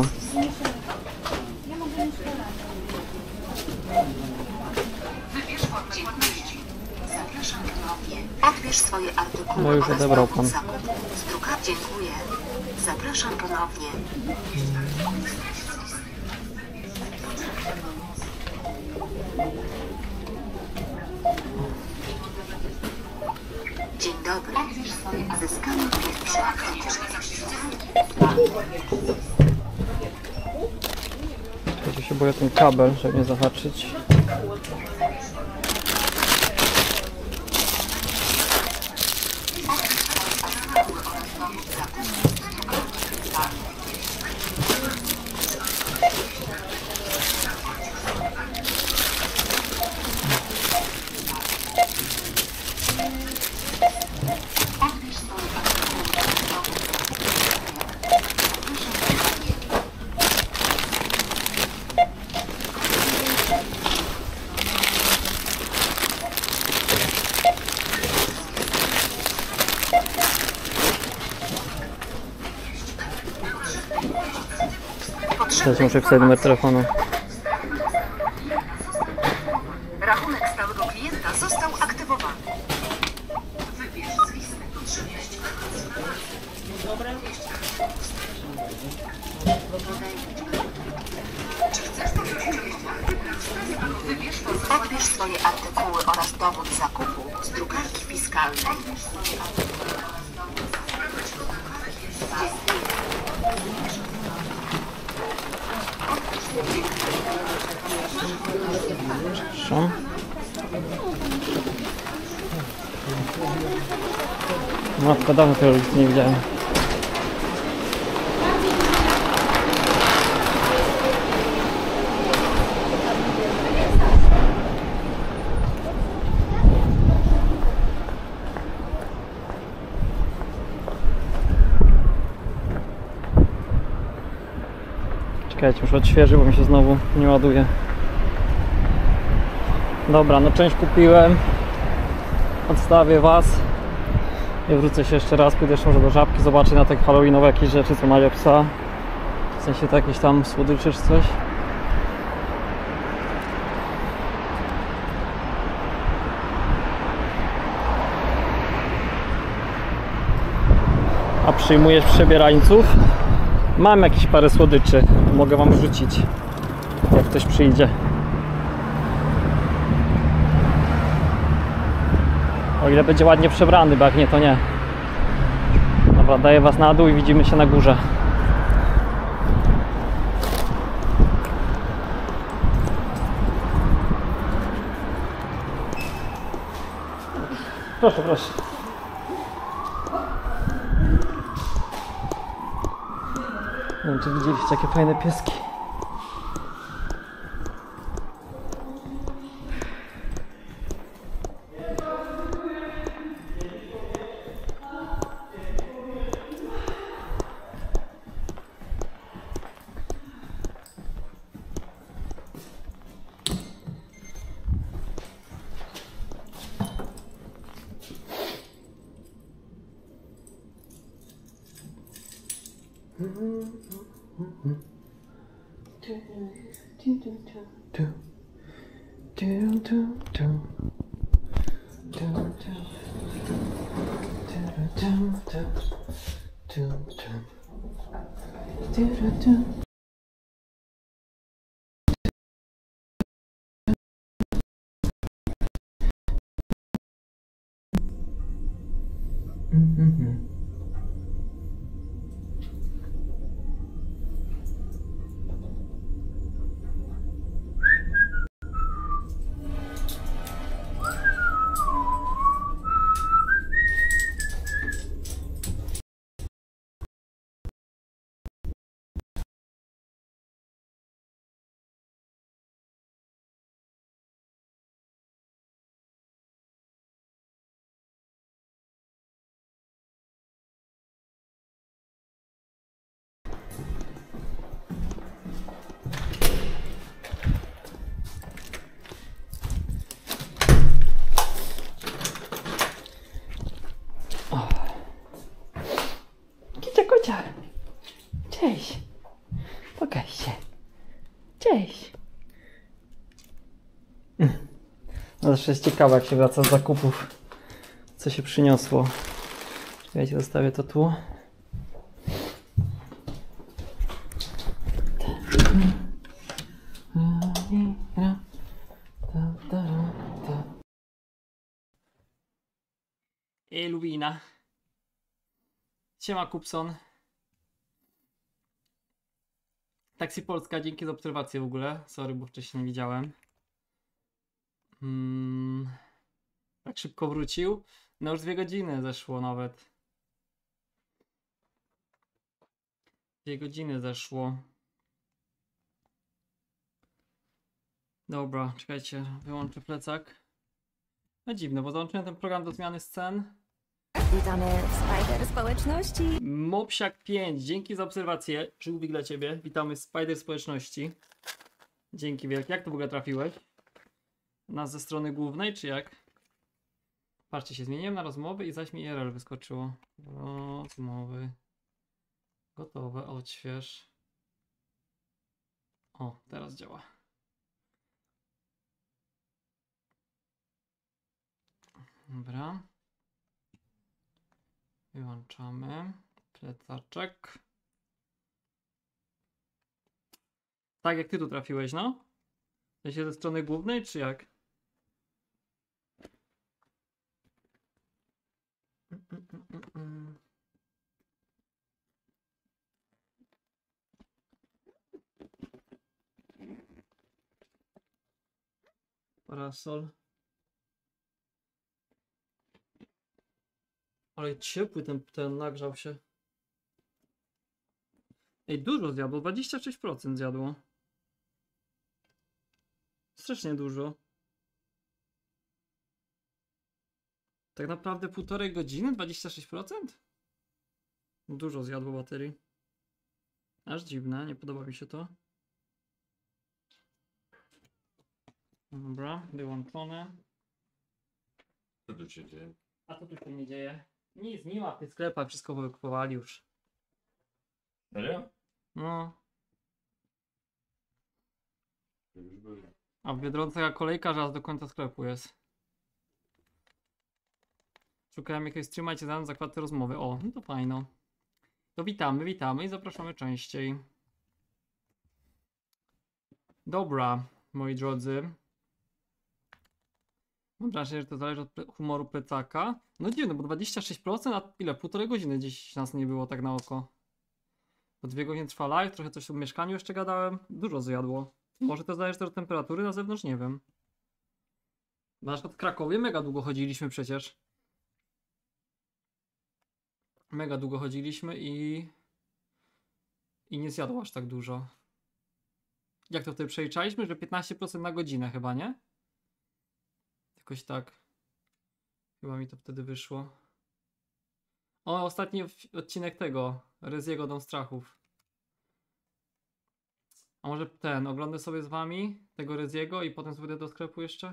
Odbierz swoje artykuły. No już odebrał pan. Dziękuję. Zapraszam ponownie. Dzień dobry. Zyskano pierwszy Ja się boję ten kabel, żeby nie zahaczyć. Teraz muszę wpisać numer telefonu. Rachunek stałego klienta został aktywowany. Wybierz z listy potrzebnych. Odbierz swoje artykuły oraz dowód zakupu z drukarki fiskalnej. Proszę. Matka, dawno tego listy nie widziałem. Czekajcie, muszę odświeżyć, bo mi się znowu nie ładuje. Dobra, no część kupiłem. Odstawię was. I wrócę się jeszcze raz, pójdę jeszcze może do Żabki, zobaczę na te halloweenowe jakieś rzeczy, co Maria psa. W sensie to jakieś tam słodycze czy coś. A przyjmujesz przebierańców? Mam jakieś parę słodyczy, mogę wam rzucić, jak ktoś przyjdzie. O ile będzie ładnie przebrany, bo jak nie, to nie. Dobra, daję was na dół i widzimy się na górze. Proszę, proszę. Nie wiem, czy widzieliście, jakie fajne pieski. Przywitaj się. Cześć. No zawsze jest ciekawe, jak się wraca z zakupów. Co się przyniosło. Czekajcie, zostawię to tu. Ej, Luwina. Siema, Kupson. Taksi Polska, dzięki za obserwację w ogóle. Sorry, bo wcześniej nie widziałem. Tak szybko wrócił. No już 2 godziny zeszło nawet. 2 godziny zeszło. Dobra, czekajcie, wyłączę plecak. No dziwne, bo załączyłem ten program do zmiany scen. Witamy w Spider Społeczności. Mopsiak 5, dzięki za obserwację. Żółwik dla ciebie. Witamy w Spider Społeczności. Dzięki wielkie. Jak to w ogóle trafiłeś? Nas ze strony głównej, czy jak? Patrzcie, się zmieniłem na rozmowy i zaś mi IRL wyskoczyło. Rozmowy. Gotowe, odśwież. O, teraz działa. Dobra. Wyłączamy. Plecaczek. Tak jak ty tu trafiłeś, no? To się ze strony głównej, czy jak? Parasol. Ale ciepły ten nagrzał się. Ej, dużo zjadło, 26% zjadło. Strasznie dużo. Tak naprawdę 1,5 godziny? 26%? Dużo zjadło baterii. Aż dziwne, nie podoba mi się to. Dobra, wyłączone. Co tu się dzieje? A co tu się nie dzieje? Nic, nie ma w tych sklepach, wszystko wykupowali już. Serio? No, To już było. a w Biedronce taka kolejka, że aż do końca sklepu jest. Szukałem jakiegoś streama i cię dałem zakład rozmowy. O, no to fajno. To witamy i zapraszamy częściej. Dobra, moi drodzy. Mam wrażenie, że to zależy od humoru plecaka. No dziwne, bo 26%, a ile? 1,5 godziny gdzieś nas nie było tak na oko. Po 2 godziny trwa live, trochę coś o mieszkaniu jeszcze gadałem. Dużo zjadło. Może to zależy też od temperatury na zewnątrz, nie wiem. Na przykład w Krakowie mega długo chodziliśmy przecież. Mega długo chodziliśmy i nie zjadło aż tak dużo. Jak to wtedy przeliczaliśmy? Że 15% na godzinę chyba, nie? Jakoś tak. Chyba mi to wtedy wyszło. O, ostatni odcinek tego. Reziego Dom Strachów. A może ten, oglądam sobie z wami tego Reziego i potem pójdę do sklepu jeszcze?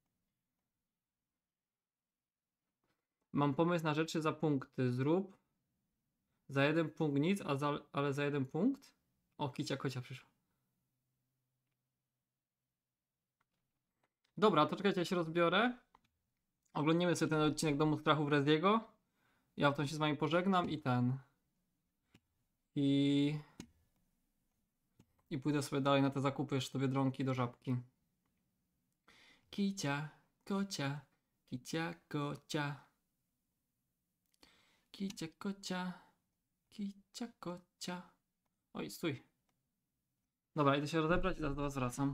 Mam pomysł na rzeczy za punkty. Zrób. Za 1 punkt nic, ale za 1 punkt? O, kicia kocia przyszła. Dobra, to czekajcie, ja się rozbiorę. Oglądniemy sobie ten odcinek Domu Strachów Reziego. Ja potem się z wami pożegnam i ten. I pójdę sobie dalej na te zakupy jeszcze do Biedronki, do Żabki. Kicia, kocia, kicia, kocia. Kicia, kocia, kicia, kocia. Oj, stój. Dobra, idę się rozebrać i zaraz do was wracam.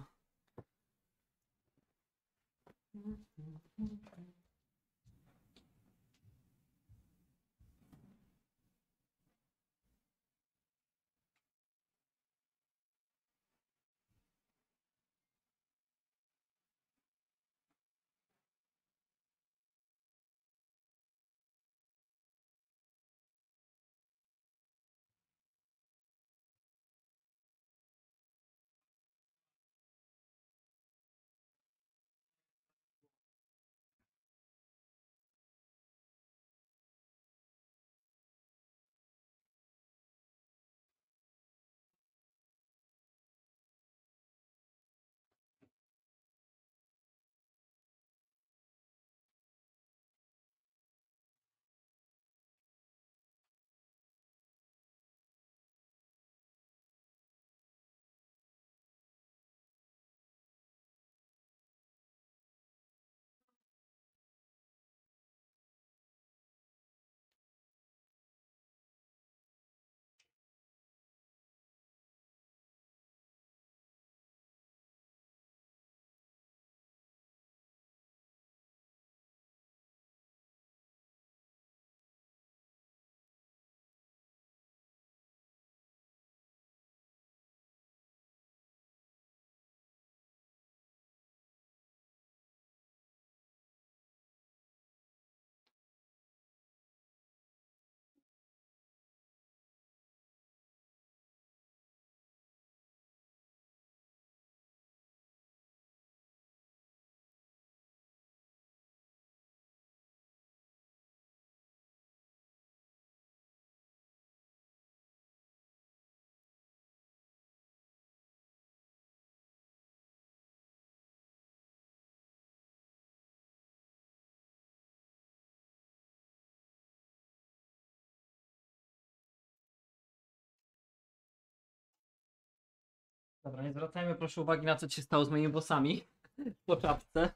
Dobra, nie zwracajmy proszę uwagi na co ci się stało z moimi włosami po czapce.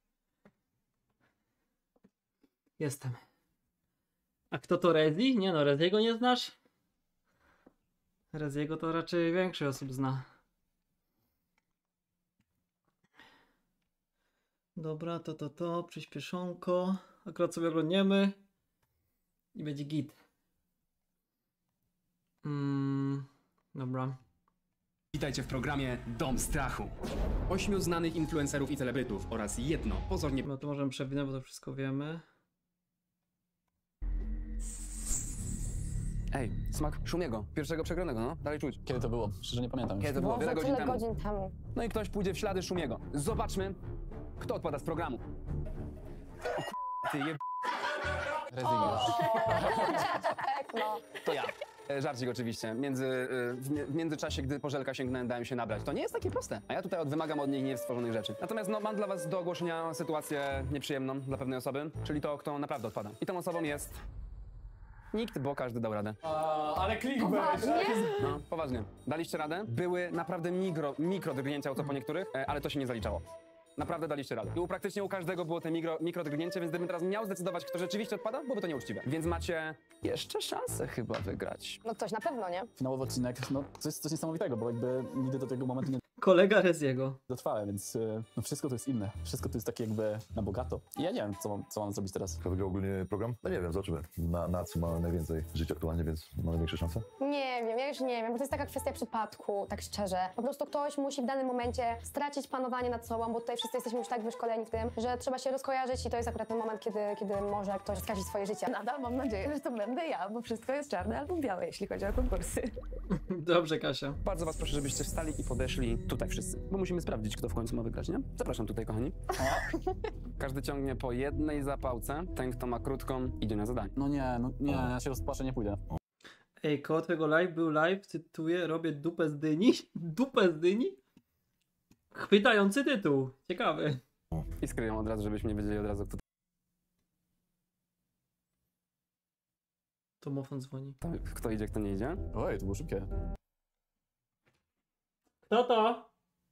Jestem. A kto to Rezi? Nie no, Reziego nie znasz? Reziego to raczej większość osób zna. Dobra, to, przyspieszonko. Akurat sobie oglądniemy. I będzie git. Dobra. Witajcie w programie Dom Strachu. 8 znanych influencerów i celebrytów oraz jedno pozornie... No to możemy przewinąć, bo to wszystko wiemy. Ej, smak Szumiego, pierwszego przegranego, no, dalej czuć. Kiedy to było? Szczerze nie pamiętam. Kiedy to było? Wiele Tyle godzin godzin temu. No i ktoś pójdzie w ślady Szumiego. Zobaczmy, kto odpada z programu. O ty jeb... Rezygnuj. No. To ja. Żarcik oczywiście. W międzyczasie, gdy po żelka sięgnąłem, dałem się nabrać. To nie jest takie proste. A ja tutaj wymagam od nich niestworzonych rzeczy. Natomiast no, mam dla was do ogłoszenia sytuację nieprzyjemną dla pewnej osoby, czyli to, kto naprawdę odpada. I tą osobą jest... Nikt, bo każdy dał radę. Ale clickbait! No, poważnie. Daliście radę? Były naprawdę mikro drgnięcia, co po niektórych, ale to się nie zaliczało. Naprawdę daliście radę. I praktycznie u każdego było te mikro drgnięcie, więc gdybym teraz miał zdecydować, kto rzeczywiście odpada, byłoby to nieuczciwe. Więc macie jeszcze szansę chyba wygrać. No coś na pewno, nie? Finałowy odcinek, no to jest coś niesamowitego, bo jakby nigdy do tego momentu nie Kolega Reziego. dotrwałem, więc no wszystko to jest inne. Wszystko to jest takie jakby na bogato. I ja nie wiem, co mam zrobić teraz. Kto wygrał ogólnie program? No nie wiem, zobaczymy. Na co ma najwięcej życia aktualnie, więc ma największe szanse? Nie wiem, ja już nie wiem, bo to jest taka kwestia przypadku, tak szczerze. Po prostu ktoś musi w danym momencie stracić panowanie nad sobą, bo tutaj wszyscy jesteśmy już tak wyszkoleni w tym, że trzeba się rozkojarzyć i to jest akurat ten moment, kiedy może ktoś stracić swoje życie. Nadal mam nadzieję, że to będę ja, bo wszystko jest czarne albo białe, jeśli chodzi o konkursy. Dobrze, Kasia. Bardzo was proszę, żebyście wstali i podeszli tutaj wszyscy. Bo musimy sprawdzić, kto w końcu ma wygrać, nie? Zapraszam tutaj, kochani. Każdy ciągnie po jednej zapałce. Ten, kto ma krótką, idzie na zadanie. No nie, ja się rozpłaczę, nie pójdę. Ej, koło twojego live był live, cytuję, robię dupę z dyni. Dupę z dyni? Chwytający tytuł. Ciekawy. I skryją od razu, żebyśmy nie wiedzieli od razu, kto Tomofon dzwoni. kto idzie, kto nie idzie. Oj, to było szybkie. Kto to?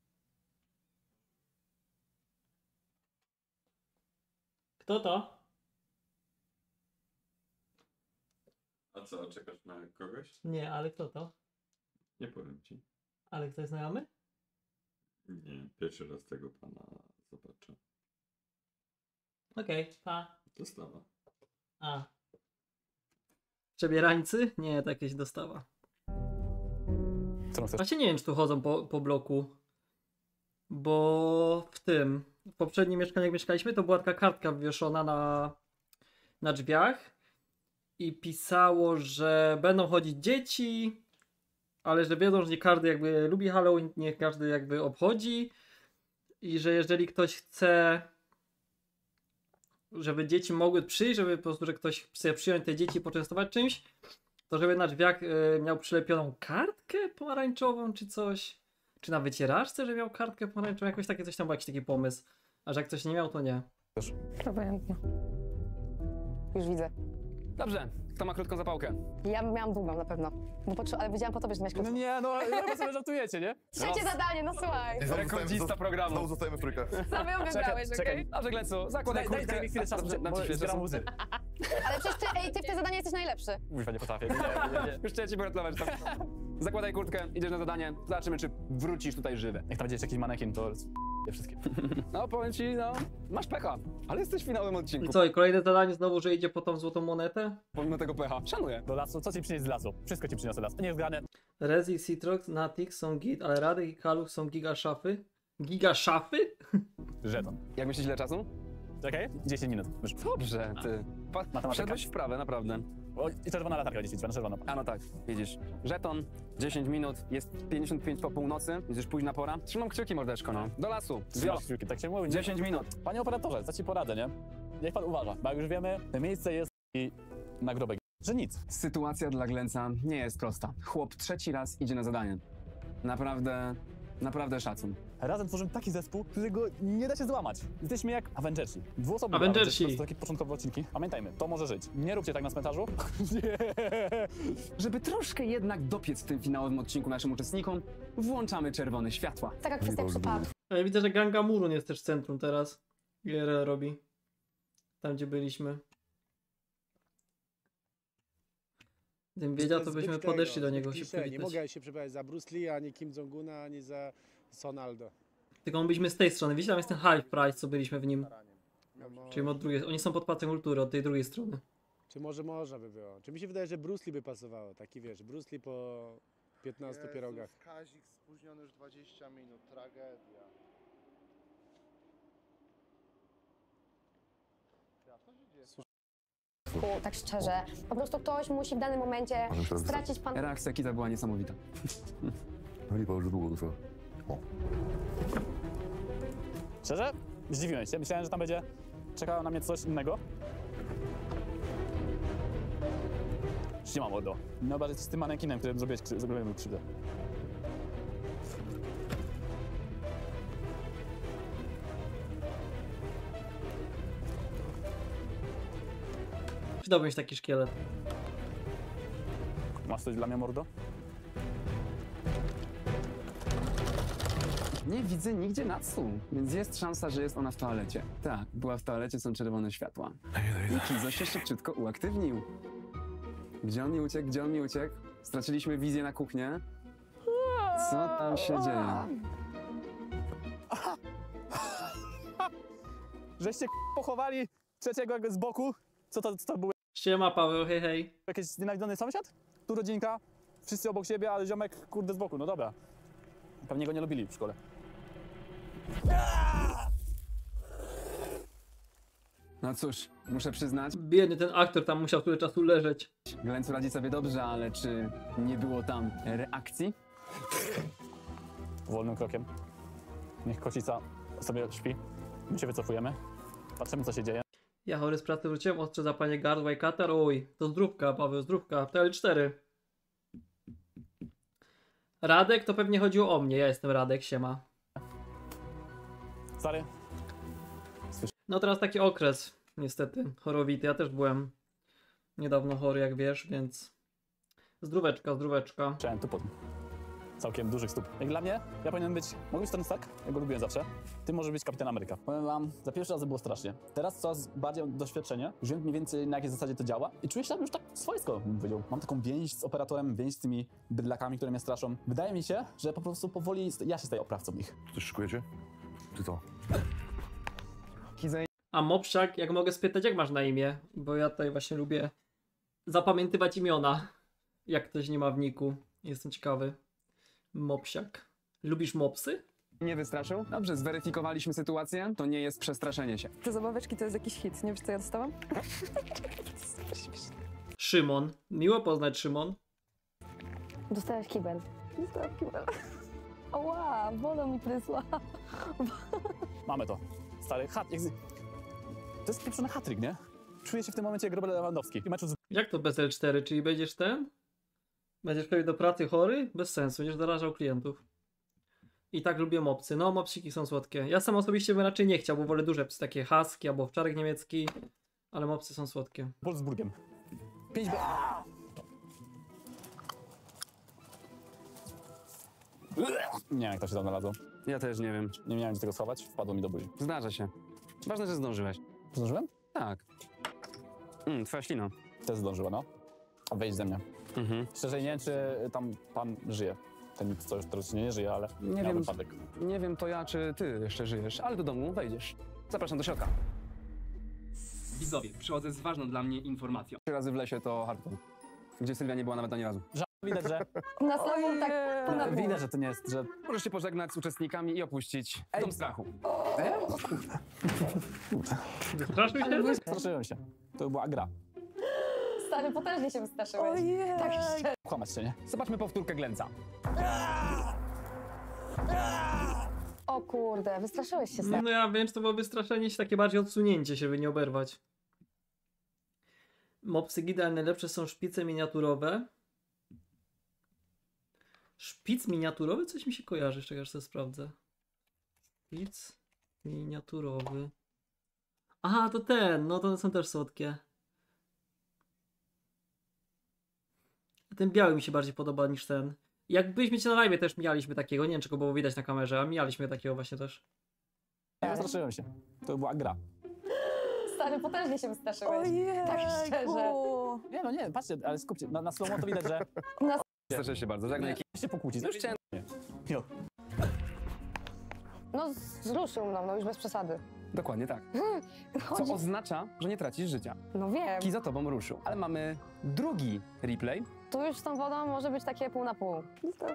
Kto to? A co, czekasz na kogoś? Nie, ale kto to? Nie powiem ci. Ale ktoś znajomy? Nie, pierwszy raz tego pana zobaczę. Okej, pa. Dostawa. A. Przebierańcy? Nie, to jakieś dostawa. Co chcesz? Właśnie nie wiem, czy tu chodzą po bloku. Bo w poprzednim mieszkaniu, jak mieszkaliśmy, to była taka kartka wywieszona na drzwiach i pisało, że będą chodzić dzieci, ale że wiedzą, że nie każdy jakby lubi Halloween, nie każdy jakby obchodzi i że jeżeli ktoś chce, żeby dzieci mogły przyjść, żeby po prostu, że ktoś chce przyjąć te dzieci i poczęstować czymś, to żeby na drzwiach miał przylepioną kartkę pomarańczową czy coś. Czy na wycieraczce, że miał kartkę pomarańczową, jakoś takie coś tam był jakiś taki pomysł. A że jak ktoś nie miał, to nie. Obojętnie. Już widzę. Dobrze, kto ma krótką zapałkę? Ja miałam długą na pewno, ale wiedziałam po tobie, że miałeś krótką. No nie, no chyba sobie żartujecie, nie? Trzecie zadanie, no słuchaj. Rekordzista programu. Znowu zostajemy w trójkach. Sam ją wybrałeś, okej? Dobrze, Glecu, zakładaj kurtkę. Daj mi chwilę czasu, Dam bo ci chwilę zbieram czasu. łzy. Ale przecież ty w te zadanie jesteś najlepszy. Kurwa, nie potrafię. Już chciałem ci pogratulować. Zakładaj kurtkę, idziesz na zadanie. Zobaczymy, czy wrócisz tutaj żywy. Jak tam będzie jakiś manekin, to wszystkie. No, powiem ci, no, masz pecha, ale jesteś w finałowym I odcinku. co, i kolejne zadanie znowu, że idzie po tą złotą monetę? Pomimo tego pecha. Szanuję. Do lasu? Co ci przynieść z lasu? Wszystko ci przyniosę las. Nie zgrane. Rezi, Citrox, Natix są git, ale Radek i Kaluch są giga szafy. Giga szafy? Żeton. Jak myślisz, ile czasu? Czekaj, 10 minut. Już. Dobrze, ty. Matematyka. Wszedłeś w prawe, naprawdę. O, i czerwona latarka będzie świeciła, na czerwono. A no tak, widzisz. Żeton, 10 minut, jest 55 po północy, widzisz, późna pora. Trzymam kciuki, mordeczko, no. Do lasu. Trzymasz kciuki, tak się mówi. 10 minut. Panie operatorze, co ci poradę, nie? Niech pan uważa, bo jak już wiemy, to miejsce jest i nagrobek, że nic. Sytuacja dla Glenca nie jest prosta. Chłop trzeci raz idzie na zadanie. Naprawdę szacun. Razem tworzymy taki zespół, którego nie da się złamać. Jesteśmy jak Avengersi. Dwuosobowi Avengersi. To takie początkowe odcinki. Pamiętajmy, to może żyć. Nie róbcie tak na cmentarzu. Nie. Żeby troszkę jednak dopiec w tym finałowym odcinku naszym uczestnikom, włączamy czerwone światła. Taka kwestia przypadku. Ale widzę, że Gangamurun jest też w centrum teraz. GRL robi. Tam, gdzie byliśmy. Gdybym wiedział, to byśmy podeszli do niego się przywitać. Nie mogę się przebrać za Bruce Lee, ani Kim Jong-una, ani za Sonaldo. Tylko byliśmy z tej strony. Widzicie, tam jest ten Half Price, co byliśmy w nim. No, Czyli od drugiej. Oni są pod Pałacem Kultury, od tej drugiej strony. czy może można by było? Czy mi się wydaje, że Bruce Lee by pasowało? Taki wiesz, Bruce Lee po 15 pierogach. Kazik spóźniony już 20 minut, tragedia. Tak szczerze, po prostu ktoś musi w danym momencie stracić pan... Reakcja Kita była niesamowita. Lipa już długo trwa. Szczerze? Zdziwiłem się. Myślałem, że tam będzie czekało na mnie coś innego. Już nie mam mordo. No bardziej z tym manekinem, którym zrobiłem mu krzywdę. Przydałby mi się taki szkielet. Masz coś dla mnie, mordo? Nie widzę nigdzie Natsu, więc jest szansa, że jest ona w toalecie. Tak, była w toalecie, są czerwone światła. I Kizo się szybciutko uaktywnił. Gdzie on mi uciekł? Gdzie on mi uciekł? Straciliśmy wizję na kuchnię. Co tam się dzieje? Żeście pochowali trzeciego z boku? Co to było? Siema Paweł, hej hej. Jakiś znienawidzony sąsiad? Tu rodzinka, wszyscy obok siebie, ale ziomek kurde z boku, no dobra. Pewnie go nie lubili w szkole. No cóż, muszę przyznać. Biedny ten aktor tam musiał tyle czasu leżeć. Glencu radzi sobie dobrze, ale czy nie było tam reakcji? Wolnym krokiem. Niech kocica sobie śpi. My się wycofujemy. Patrzymy, co się dzieje. Ja chory z pracy wróciłem, ostrze zapalenie gardła i katar. Oj, to zdrówka, Paweł, zdrówka. TL4. Radek, to pewnie chodziło o mnie. Ja jestem Radek, siema. Stary. No teraz taki okres, niestety, chorowity. Ja też byłem niedawno chory, jak wiesz, więc zdróweczka, zdróweczka. Chciałem tu pod całkiem dużych stóp. Jak dla mnie, ja powinienem być, mogę być Tony Stark, ja go lubiłem zawsze. Ty możesz być Kapitan Ameryka. Powiem wam, za pierwszy raz było strasznie. Teraz coraz bardziej doświadczenie, już wiem mniej więcej na jakiej zasadzie to działa i czuję się tam już tak swojsko, bym powiedział. Mam taką więź z operatorem, więź z tymi bydlakami, które mnie straszą. Wydaje mi się, że po prostu powoli ja się staję oprawcą ich. Coś szykujecie? Czy co? A Mopsiak, jak mogę spytać, jak masz na imię? Bo ja tutaj właśnie lubię zapamiętywać imiona, jak ktoś nie ma w niku. Jestem ciekawy. Mopsiak. Lubisz mopsy? Nie wystraszył? Dobrze, zweryfikowaliśmy sytuację. To nie jest przestraszenie się. Te zabaweczki to jest jakiś hit. Nie wiesz, co ja dostałam? Szymon. Miło poznać, Szymon. Dostałeś kibel. Dostałam kibel. Oła, woda mi prysła. Mamy to. Stary, to jest pieprzony hat-trick, nie? Czuję się w tym momencie jak Robert Lewandowski. I meczu z... Jak to bez L4? Czyli będziesz ten? Będziesz chodził do pracy chory? Bez sensu, będziesz zarażał klientów. I tak lubię mopsy. No, mopsiki są słodkie. Ja sam osobiście bym raczej nie chciał, bo wolę duże psy, takie husky albo owczarek niemiecki. Ale mopsy są słodkie. Wolfsburgiem. 5 B... Nie wiem, jak to się tam znalazło. Ja też nie wiem. Nie miałem gdzie tego schować, wpadło mi do buzi. Zdarza się. Ważne, że zdążyłeś. Zdążyłem? Tak. Twoja ślina. Też zdążyła, no. A wejdź ze mnie. Szczerze nie wiem, czy tam pan żyje. Ten, co już teraz nie żyje, ale Nie miał wiem, wypadek. nie wiem to ja, czy ty jeszcze żyjesz, ale do domu wejdziesz. Zapraszam do środka. Widzowie, przychodzę z ważną dla mnie informacją. 3 razy w lesie to hardcore. Gdzie Sylwia nie była nawet ani razu. Widać, że... Na samą tak... Widać, że to nie jest, że... Możesz się pożegnać z uczestnikami i opuścić dom strachu. Wystraszył się? Wystraszyłem się. To była gra. Stary, potężnie się wystraszyłeś. Tak szczerze. Kłamać się, nie? Zobaczmy powtórkę Glenca. O kurde, wystraszyłeś się, stary. No ja wiem, że to było wystraszenie się, takie bardziej odsunięcie się, by nie oberwać. Mopsy Gida, ale najlepsze są szpice miniaturowe. Szpic miniaturowy? Coś mi się kojarzy, jeszcze aż sobie sprawdzę. Szpic miniaturowy. Aha, to ten, no to one są też słodkie. Ten biały mi się bardziej podoba niż ten. Jak byliśmy cię na live też mijaliśmy takiego, nie wiem czego było widać na kamerze, a mijaliśmy takiego właśnie też. Ja wystraszyłem się. To była gra. Stary, potężnie się wystraszyłeś. Tak szczerze. Nie, no nie, patrzcie, ale skupcie. Na slow-mo to widać, że... Cieszę się bardzo, żegnaj. się pokłócić. No już chciałem... Jo. No zruszył mną, no już bez przesady. Dokładnie tak. Co Chodzi... oznacza, że nie tracisz życia. No wiem. Ki za tobą ruszył. Ale mamy drugi replay. Tu już z tą wodą może być takie pół na pół.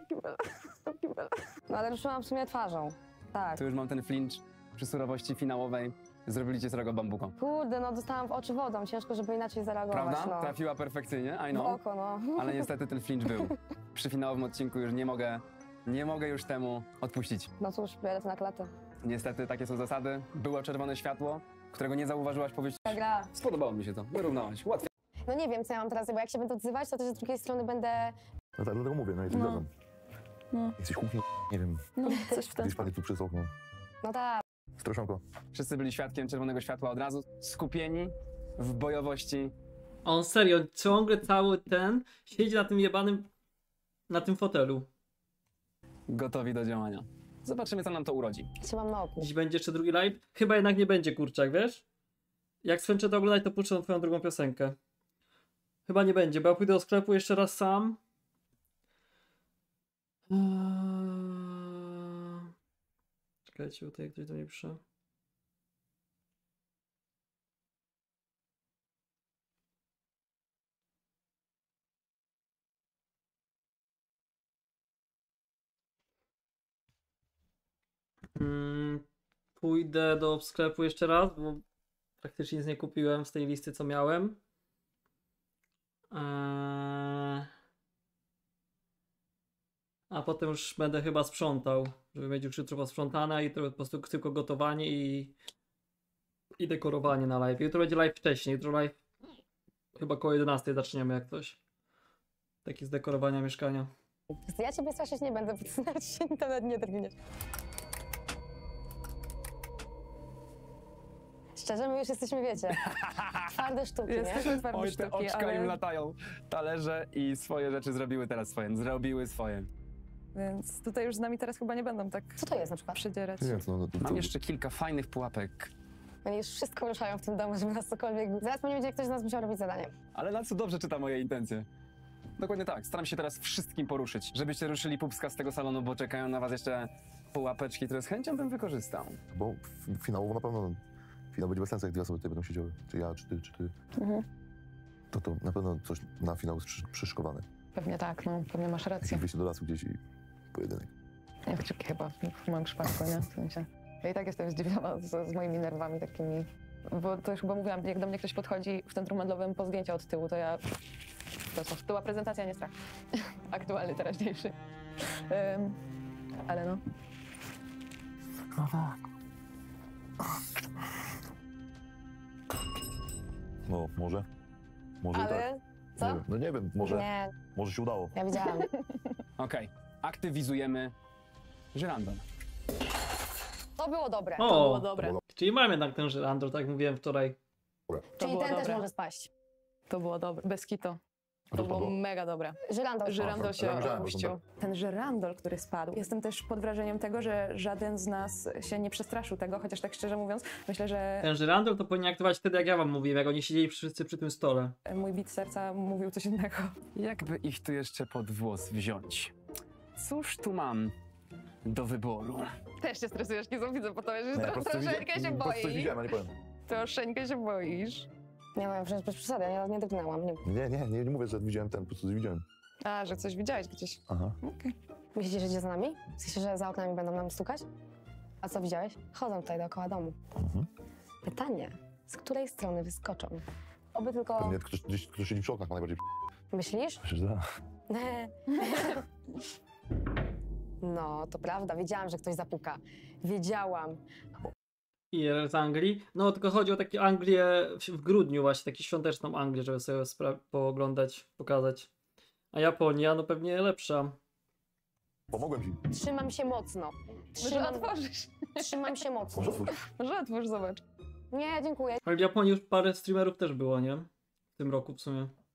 No ale ruszyłam w sumie twarzą. Tak. Tu już mam ten flinch przy surowości finałowej. Zrobili cię srogo bambuką. Kurde, no dostałam w oczy wodą, ciężko, żeby inaczej zareagować. Prawda? No. Trafiła perfekcyjnie, I W know. oko, no. Ale niestety ten flinch był. Przy finałowym odcinku już nie mogę już temu odpuścić. No cóż, biorę to na klatę. Niestety takie są zasady. Było czerwone światło, którego nie zauważyłaś po wyjściu. Gra. Spodobało mi się to, wyrównałaś. Łatwiej. No nie wiem, co ja mam teraz, bo jak się będę odzywać, to też z drugiej strony będę... No tak, dlatego mówię, no i tym razem. No. Jesteś kuchni, nie wiem, No, coś w ten gdzieś padnie tu przez okno. No tak. Straszonko. Wszyscy byli świadkiem czerwonego światła od razu, skupieni w bojowości. On serio, ciągle cały ten siedzi na tym jebanym, na tym fotelu. Gotowi do działania. Zobaczymy, co nam to urodzi. Trzymam na oku. Dziś będzie jeszcze drugi live? Chyba jednak nie będzie, kurczak, wiesz? Jak skończę to oglądać, to puszczę twoją drugą piosenkę. Chyba nie będzie, bo ja pójdę do sklepu jeszcze raz sam. Czekajcie, bo tutaj ktoś do mnie pisze. Pójdę do sklepu jeszcze raz, bo praktycznie nic nie kupiłem z tej listy, co miałem. A potem już będę chyba sprzątał, żeby mieć już jutro posprzątane i to po prostu tylko gotowanie i dekorowanie na live. Jutro będzie live wcześniej, jutro live chyba koło 11 zaczniemy jak coś. Taki z dekorowania mieszkania. Ja ciebie straszyć nie będę, bo ty się nawet nie drgniesz. Szczerze, my już jesteśmy, wiecie, twarde sztuki, Jesteśmy nie? twarde Oj, te sztuki, oczka ale... im latają. Talerze i swoje rzeczy zrobiły teraz swoje. Zrobiły swoje. Więc tutaj już z nami teraz chyba nie będą tak... Co to jest na przykład? Przydzierać. Nie, no, Mam jeszcze kilka fajnych pułapek. Oni już wszystko ruszają w tym domu, żeby nas cokolwiek... Zaraz pewnie będzie ktoś z nas musiał robić zadanie. Ale Natsu dobrze czyta moje intencje. Dokładnie tak. Staram się teraz wszystkim poruszyć. Żebyście ruszyli pupska z tego salonu, bo czekają na was jeszcze pułapeczki, które z chęcią bym wykorzystał. Bo finałowo na pewno, finał będzie bez sensu, jak dwie osoby tutaj będą siedziały. Czy ja, czy ty, czy ty. To na pewno coś na finał jest przyszykowane. Pewnie tak, no, pewnie masz rację. Wyjście do lasu gdzieś i pojedynek. Jak szybkie chyba, w moim przypadku, nie? W sensie. Ja i tak jestem zdziwiona z moimi nerwami takimi. Bo to już chyba mówiłam, jak do mnie ktoś podchodzi w centrum handlowym po zdjęcia od tyłu, to ja... To była prezentacja, nie strach. Aktualny, teraźniejszy. Ale no. No, może. Może i tak. Ale... Co? Nie wiem. No nie wiem, może, Nie, może się udało. ja widziałam. Okej. Aktywizujemy żyrandol. To było dobre. O! To było dobre. Czyli mamy jednak ten żyrandol, tak jak mówiłem wczoraj. Czyli było ten też dobre. może spaść. To było dobre. Bez kito. To było mega dobre. Żyrandol. Żyrandol się myślałem, że opuścił. to Ten żyrandol, który spadł. Jestem też pod wrażeniem tego, że żaden z nas się nie przestraszył tego, chociaż tak szczerze mówiąc, myślę, że Ten żyrandol to powinien aktywować wtedy, jak ja wam mówiłem, jak oni siedzieli wszyscy przy tym stole. mój bit serca mówił coś innego. Jakby ich tu jeszcze pod włos wziąć? Cóż tu mam do wyboru? Też się stresujesz, nie widzę, bo to jest, Nie, że po prostu troszeczkę się po prostu coś boisz. widziałem, a nie powiem. Troszeczkę się boisz. Nie wiem, przecież bez przesady, ja nie drgnęłam. Nie. Nie mówię, że widziałem ten, po prostu widziałem. A, że coś widziałeś gdzieś. Aha. Okej. Myślicie, że idzie za nami? W sensie, że za oknami będą nam stukać? A co widziałeś? Chodzą tutaj dookoła domu. Pytanie, z której strony wyskoczą? Oby tylko... Pewnie ktoś siedzi przy oknach, ma najbardziej Myślisz? Myślę, że tak. No, to prawda, wiedziałam, że ktoś zapuka. Wiedziałam. IR z Anglii. No tylko chodzi o takie Anglię w grudniu właśnie, taką świąteczną Anglię, żeby sobie pooglądać, pokazać. A Japonia, no pewnie lepsza. Pomogłem ci. Trzymam się mocno. Może otworzysz? Trzymam się mocno. Może otwórz, zobacz. Nie, dziękuję. Ale w Japonii już parę streamerów też było, nie? W tym roku w sumie.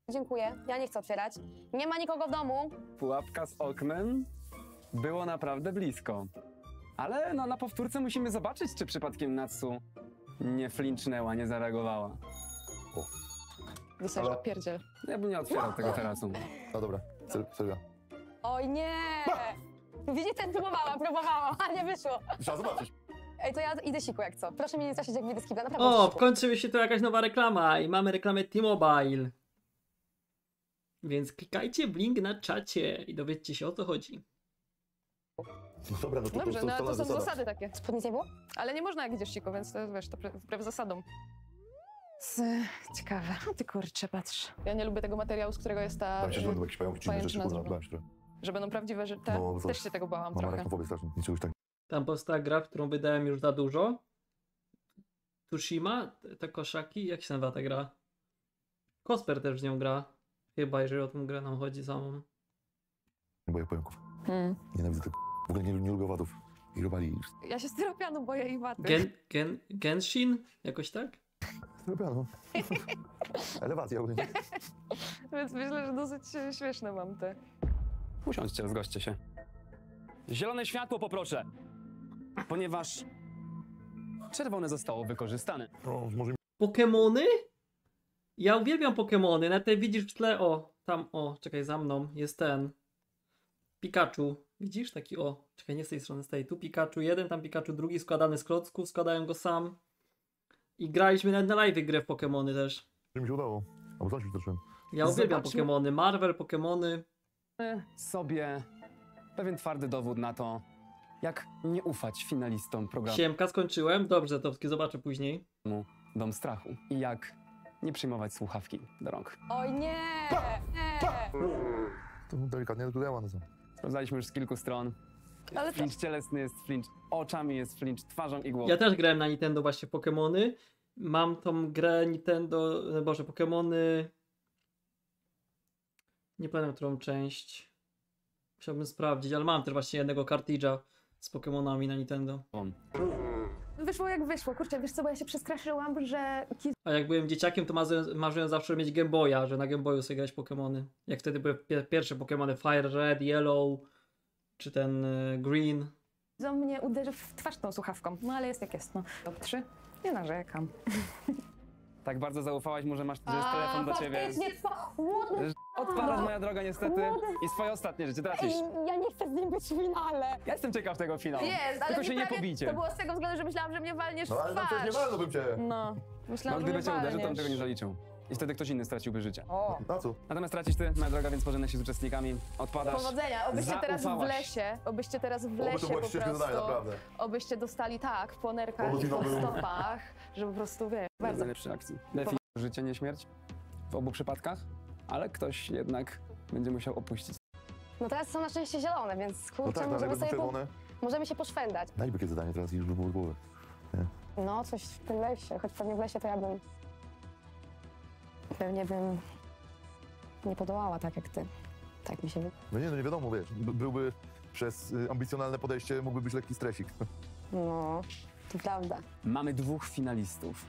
Dziękuję, ja nie chcę otwierać. Nie ma nikogo w domu. Pułapka z oknem było naprawdę blisko. Ale no, na powtórce musimy zobaczyć, czy przypadkiem Natsu nie flinchnęła, nie zareagowała. Wystarczy pierdziel. Ja bym nie otwierał tego terasu. No dobra, serio. Oj nie! Widzicie, próbowałam, ale nie wyszło. Trzeba zobaczyć. Ej, to ja idę siku jak co. Proszę mnie nie straszyć, jak wyjdę z kibla, naprawdę. O, w końcu wyświetliła jakaś nowa reklama i mamy reklamę T-Mobile. Więc klikajcie w link na czacie i dowiedzcie się, o co chodzi. No dobra, no to Dobrze, no to są zasady takie. Spódnic nie było? Ale nie można jak idziesz siku, więc to jest, wiesz, to wbrew zasadom. Ciekawe. O ty kurczę, patrz. Ja nie lubię tego materiału, z którego jest ta... Tam się, że będą jakieś pająki dziwne rzeczy, pajęczyna kurwa, bałem się trochę. Że będą prawdziwe, że te... No, Też się tego bałam mam trochę. arachnofobię strasznie, nie czegoś tak. Tam powstała gra, w którą wydałem już za dużo. Tsushima, te koszaki, jak się nazywa ta gra? Kosper też w nią gra. Chyba, jeżeli o tą grę nam chodzi samą. Nie boję pająków. Nienawidzę tego. W ogóle nie lubię owadów. I robali. Ja się styropianu boję i waty. Genshin? Jakoś tak? Robiano. Elewacja ogólnie. Więc myślę, że dosyć śmieszne mam te. Usiądźcie, rozgośćcie się. Zielone światło poproszę, ponieważ czerwone zostało wykorzystane. No, może... Pokemony? Ja uwielbiam Pokemony. Na tej widzisz w tle, o, tam, o, czekaj, za mną jest ten Pikachu. Widzisz? Taki, o, czekaj, nie z tej strony, z tej. Tu Pikachu jeden, tam Pikachu drugi, składany z klocków, składałem go sam. I graliśmy nawet na live grę w Pokemony też. Mi się udało. Albo coś już zacząłem. Ja uwielbiam Pokemony. Marvel, Pokemony. Sobie pewien twardy dowód na to, jak nie ufać finalistom programu Siemka, skończyłem. Dobrze, to zobaczę później. Dom Strachu. I jak nie przyjmować słuchawki do rąk. Oj nie! To delikatnie dodała, no co? Sprawdzaliśmy już z kilku stron. Ale Flinch cielesny jest flinch, oczami jest flinch, twarzą i głową. Ja też grałem na Nintendo właśnie w Pokemony. Mam tą grę Nintendo, Boże, Pokemony... Nie pamiętam, którą część. Musiałbym sprawdzić, ale mam też właśnie jednego kartridża z Pokemonami na Nintendo. Wyszło jak wyszło. Kurczę, wiesz co, bo ja się przestraszyłam, że... A jak byłem dzieciakiem, to marzyłem zawsze mieć Game Boya, że na Game Boyu sobie grać Pokemony. Jak wtedy były pierwsze Pokemony Fire Red, Yellow, czy ten Green. Do mnie uderzy w twarz tą słuchawką. No ale jest jak jest, no. Top 3. Nie narzekam. Tak bardzo zaufałaś mu, że masz że jest telefon do ciebie. Chłodny. Odpadasz, moja droga, niestety. I swoje ostatnie życie tracisz. Ja nie chcę z nim być w finale. Ja jestem ciekaw tego finału. Jest, ale Tylko się nie prawie- pobijcie. To było z tego względu, że myślałam, że mnie walniesz No w ale tam twarz. przecież nie walno bym cię. No, No, myślałam, że gdyby mnie cię uderzył, to bym walniesz. tego nie zaliczył. I wtedy ktoś inny straciłby życie. O. Na co? Natomiast tracisz ty, moja droga, więc pożegnaj się z uczestnikami. Odpadasz. Powodzenia, obyście teraz w Zaufałaś. lesie, obyście teraz w Oby to lesie było po ciężkie zadanie, prostu, naprawdę. obyście dostali tak, po nerkach Oby i finał po był. stopach, że po prostu, wiesz, bardzo. Najlepszej akcji. Definiuje życie, nie śmierć. W obu przypadkach. Ale ktoś jednak będzie musiał opuścić. No teraz są na szczęście zielone, więc No kurczę, tak, ale możemy, jak będą sobie czerwone, możemy się poszwendać. dajmy jakieś zadanie teraz i już by było z głowy. No, coś w tym lesie, choć pewnie w lesie to ja bym... Pewnie bym nie podołała tak jak ty. Tak mi się wydaje. No nie, no nie wiadomo, wiesz, byłby przez ambicjonalne podejście mógłby być lekki stresik. No, to prawda. Mamy dwóch finalistów.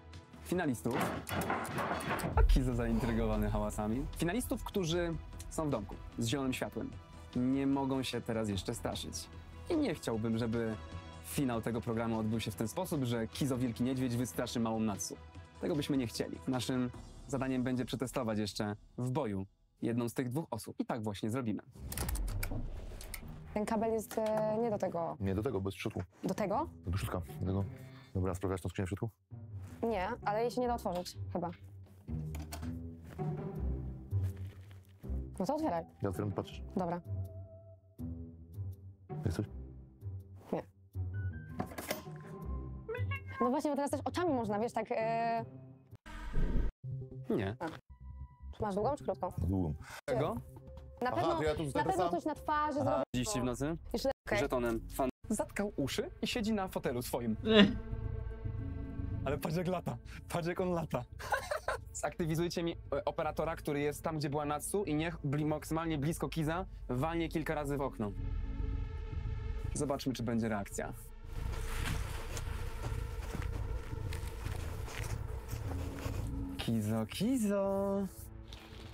A Kizo zaintrygowany hałasami. Finalistów, którzy są w domku, z zielonym światłem. Nie mogą się teraz jeszcze straszyć. I nie chciałbym, żeby finał tego programu odbył się w ten sposób, że Kizo Wielki Niedźwiedź wystraszy małą Natsu. Tego byśmy nie chcieli. Naszym zadaniem będzie przetestować jeszcze w boju jedną z tych dwóch osób. I tak właśnie zrobimy. Ten kabel jest nie do tego. Nie do tego, bez środku. Do tego? Do środka. Do tego. Dobra, sprawdzasz tą skrzynię w środku? Nie, ale jej się nie da otworzyć, chyba. No to otwieraj. Ja otwieram, patrzysz. Dobra. Jest coś? Nie. No właśnie, bo teraz też oczami można, wiesz, tak... Nie. Masz długą czy krótką? Długą. Czego? Na Aha, pewno, to ja tu na zostanę pewno sam? coś na twarzy Aha. zrobić. Dziś w nocy Jeszcze okej. żetonem fan zatkał uszy i siedzi na fotelu swoim. Ale patrz jak lata. Patrz jak on lata. Zaktywizujcie mi operatora, który jest tam, gdzie była Natsu i niech maksymalnie blisko Kiza walnie kilka razy w okno. Zobaczmy, czy będzie reakcja. Kizo, Kizo.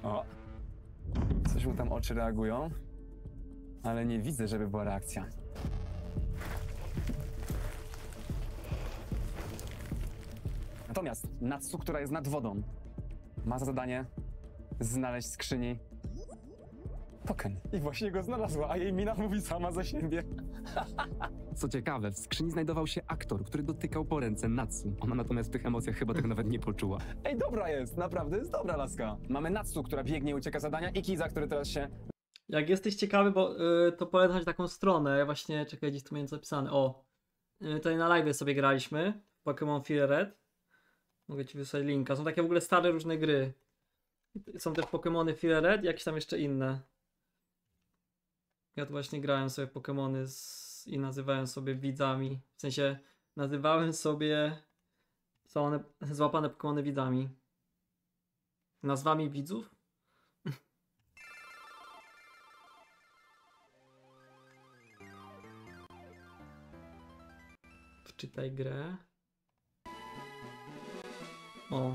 O. Coś mu tam oczy reagują, ale nie widzę, żeby była reakcja. Natomiast Natsu, która jest nad wodą, ma za zadanie znaleźć w skrzyni token. I właśnie go znalazła, a jej mina mówi sama za siebie. Co ciekawe, w skrzyni znajdował się aktor, który dotykał po ręce Natsu. Ona natomiast w tych emocjach chyba tego nawet nie poczuła. Ej, dobra jest, naprawdę jest dobra laska. Mamy Natsu, która biegnie, ucieka z zadania i Kiza, który teraz się... Jak jesteś ciekawy, bo to polecać taką stronę, ja właśnie, czekaj, gdzieś tu miałem zapisane, o. Tutaj na live sobie graliśmy, Pokémon Fire Red. Mogę ci wysłać linka, są takie w ogóle stare różne gry. Są też Pokémony Fire Red, jakieś tam jeszcze inne. Ja tu właśnie grałem sobie Pokémony i nazywałem sobie widzami. W sensie nazywałem sobie złapane Pokémony widzami. Nazwami widzów? Wczytaj grę. O.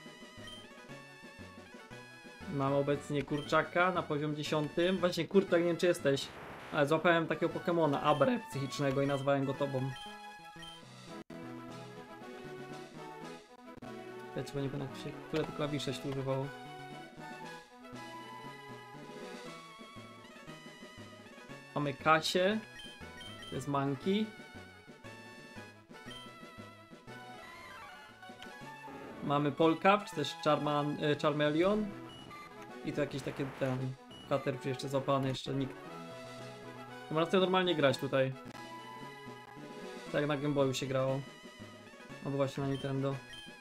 Mam obecnie kurczaka na poziom 10. Właśnie kurczak, nie wiem czy jesteś. Ale złapałem takiego Pokemona, Abre psychicznego i nazwałem go tobą. Ja chyba nie pamiętam, które to klawisze się tu używało. Mamy Kasię. To jest Monkey. Mamy Polka, czy też Charmeleon. I to jakieś takie ten Caterpie jeszcze złapany, jeszcze nikt. Można sobie normalnie grać tutaj. Tak jak na Game Boyu się grało. Albo właśnie na Nintendo.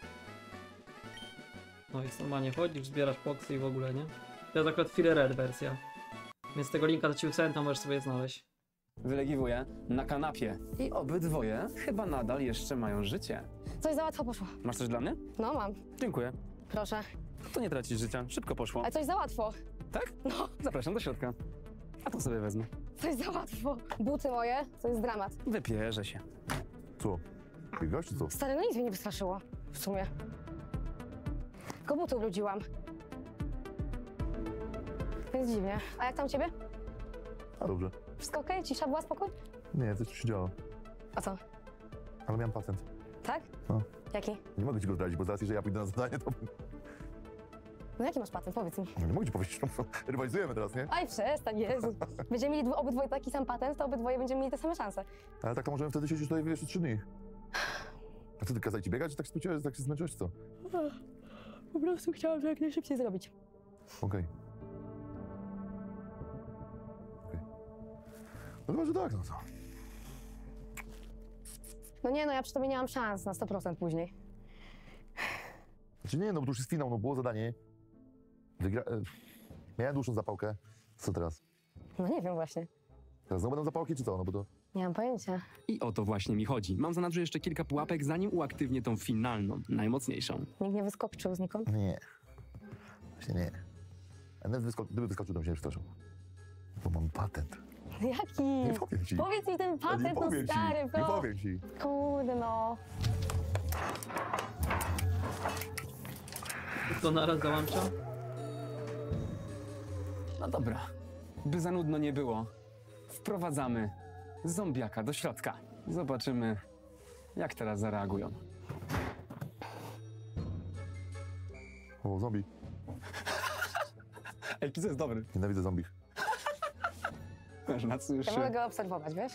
No jest normalnie, chodzisz, zbierasz poksy i w ogóle, nie? To jest akurat Fire Red wersja. Więc tego linka do ci wysłałem, tam możesz sobie je znaleźć. Wylegiwuje na kanapie. I obydwoje chyba nadal jeszcze mają życie. Coś za łatwo poszło. Masz coś dla mnie? No mam. Dziękuję. Proszę. To nie tracisz życia. Szybko poszło. Ale coś za łatwo. Tak? No. Zapraszam do środka. A to sobie wezmę. Coś za łatwo. Buty moje, to jest dramat. Wypierzę się. Co? Biegasz czy co? Stary, no nic mnie nie wystraszyło. W sumie. Tylko buty ubrudziłam. Jest dziwnie. A jak tam u ciebie? Dobrze. Wszystko okej? Cisza była, spokój? Nie, coś tu się działo. A co? Ale miałem patent. Tak? No. Jaki? Nie mogę ci go zdradzić, bo zaraz, jeżeli ja pójdę na zadanie, to... No jaki masz patent? Powiedz mi. No nie mogę ci powiedzieć, rywalizujemy teraz, nie? Aj, przestań, Jezu. Będziemy mieli obydwoje taki sam patent, to obydwoje będziemy mieli te same szanse. Ale tak to możemy wtedy siedzieć tutaj jeszcze 3 dni. A co, ty kazali ci biegać, czy tak spociłeś, tak się zmęczyłeś, czy co? Po prostu chciałam to jak najszybciej zrobić. Okej. No chyba, że tak, no co? No nie, no ja przy tobie nie mam szans na 100% później. Znaczy nie, no bo to już jest finał, no było zadanie. Miałem dłuższą zapałkę. Co teraz? No nie wiem właśnie. Teraz znowu będą zapałki, czy co? No bo to... Nie mam pojęcia. I o to właśnie mi chodzi. Mam za nadrzu jeszcze kilka pułapek, zanim uaktywnię tą finalną, najmocniejszą. Nikt nie wyskoczył znikąd? Nie. Właśnie nie. A nawet gdyby wyskoczył, to bym się nie przestraszył. Bo mam patent. Jaki? Nie powiem ci. Powiedz mi ten patent, nie powiem no stary, ci. Nie powiem ci. Kurde no. To naraz załączam? No dobra. By za nudno nie było, wprowadzamy zombiaka do środka. Zobaczymy, jak teraz zareagują. O, zombie. Ej, Kiza jest dobry. Nienawidzę zombich. Masz na co już... Ja mogę go obserwować, wiesz?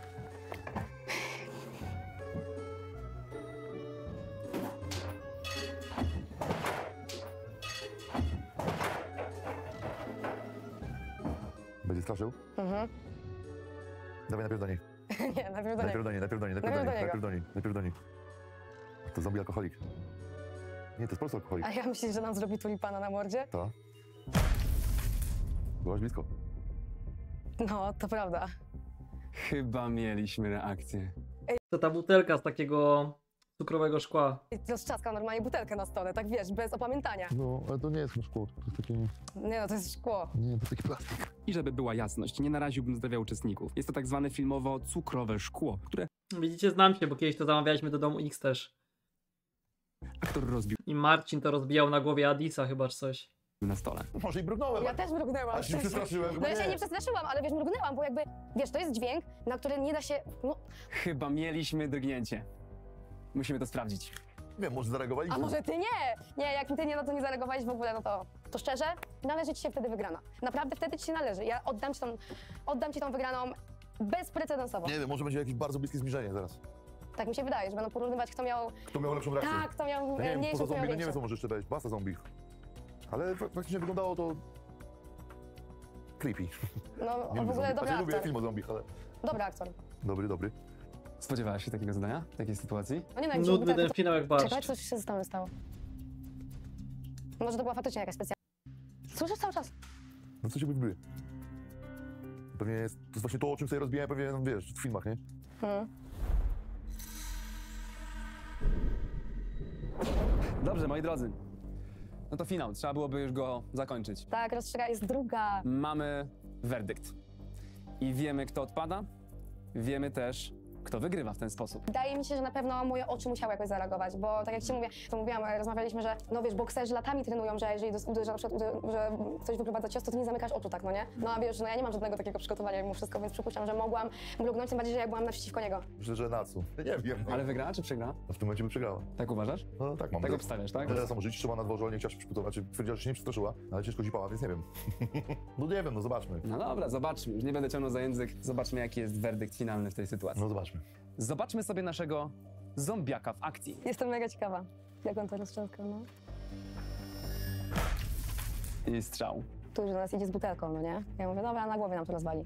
Będzie straszył? Mhm. Dawaj najpierw do niej. Nie, najpierw do Najpierw do niej, najpierw do niej, najpierw do niej, najpierw do niej, najpierw do niej. To zombie alkoholik. Nie, to jest po prostu alkoholik. A ja myślisz, że nam zrobi tulipana na mordzie? To. Byłaś blisko. No, to prawda. Chyba mieliśmy reakcję. To ta butelka z takiego cukrowego szkła. Roztrzaskał normalnie butelkę na stole, tak wiesz, bez opamiętania. No, ale to nie jest szkło, to jest takie... Nie no, to jest szkło. Nie, to jest taki plastik. I żeby była jasność, nie naraziłbym zdrowia uczestników. Jest to tak zwane filmowo cukrowe szkło, które Widzicie, znam się, bo kiedyś to zamawialiśmy do domu X też. aktor rozbił I Marcin to rozbijał na głowie Adisa chyba czy coś. na stole. Może i mrugnąłem. Ja też mrugnęłam. A się nie przestraszyłem? No ja się nie przestraszyłam, ale wiesz, mrugnęłam, bo jakby, wiesz, to jest dźwięk, na który nie da się, no... Chyba mieliśmy drgnięcie. Musimy to sprawdzić. Nie, może zareagowaliśmy. A może ty nie? Nie, jak ty nie, no to nie zareagowałeś w ogóle, no to szczerze, należy ci się wtedy wygrana. Naprawdę wtedy ci się należy. Ja oddam ci tą wygraną bezprecedensowo. Nie wiem, może będzie jakieś bardzo bliskie zbliżenie zaraz. Tak mi się wydaje, że będą porównywać, kto miał lepszą reakcję. Tak, kto miał Ja nie wiem, mniejszą, poza kto miał zombie, no nie wiem, większą. co może jeszcze dać. Basta zombie. Ale faktycznie wyglądało to... creepy. No, Nie w ogóle dobry lubię aktor. film o zombie, ale... Dobry aktor. Dobry. Spodziewałaś się takiego zadania? Takiej sytuacji? No nie no, jak Nudny się- ten finał jak barszcz. Czekaj, coś się z nami stało. Może to była faktycznie jakaś specjalna. Słyszysz cały czas? No co się by. Pewnie jest, to jest właśnie to, o czym sobie rozbijałem pewnie, no, wiesz, w filmach, nie? Dobrze, moi drodzy. No to finał, trzeba byłoby już go zakończyć. Tak, rozstrzyga jest druga. Mamy werdykt. I wiemy, kto odpada. Wiemy też, kto wygrywa w ten sposób. Wydaje mi się, że na pewno moje oczy musiały jakoś zareagować, bo tak jak ci mówię, to mówiłam, rozmawialiśmy, że no wiesz, bokserzy latami trenują, że jeżeli uderza, na przykład, że ktoś wyprowadza cios, to ty nie zamykasz oczu, tak, no nie? No a wiesz, no ja nie mam żadnego takiego przygotowania mimo wszystko, więc przypuszczam, że mogłam mrugnąć, tym bardziej, że ja byłam naprzeciwko niego. Myślę, że Natsu. Nie wiem. Ale wygrała czy przegrała? No w tym momencie by przegrała. Tak uważasz? No tak mam. Tak obstawiasz, tak? Tyle samo żyć, trzeba na dworze, ale nie chciała się przygotować. Znaczy, twierdziła, że się nie przestraszyła, ale ciężko zipała, więc nie wiem. No nie wiem, no zobaczmy. No dobra, zobaczmy. Już nie będę ciągnął za język. Zobaczmy, jaki jest werdykt finalny w tej sytuacji. No zobaczmy. Zobaczmy sobie naszego zombiaka w akcji. Jestem mega ciekawa, jak on to roztrzaskał, no. I strzał. Tu już do nas idzie z butelką, no nie? Ja mówię, dobra, na głowie nam to rozwali.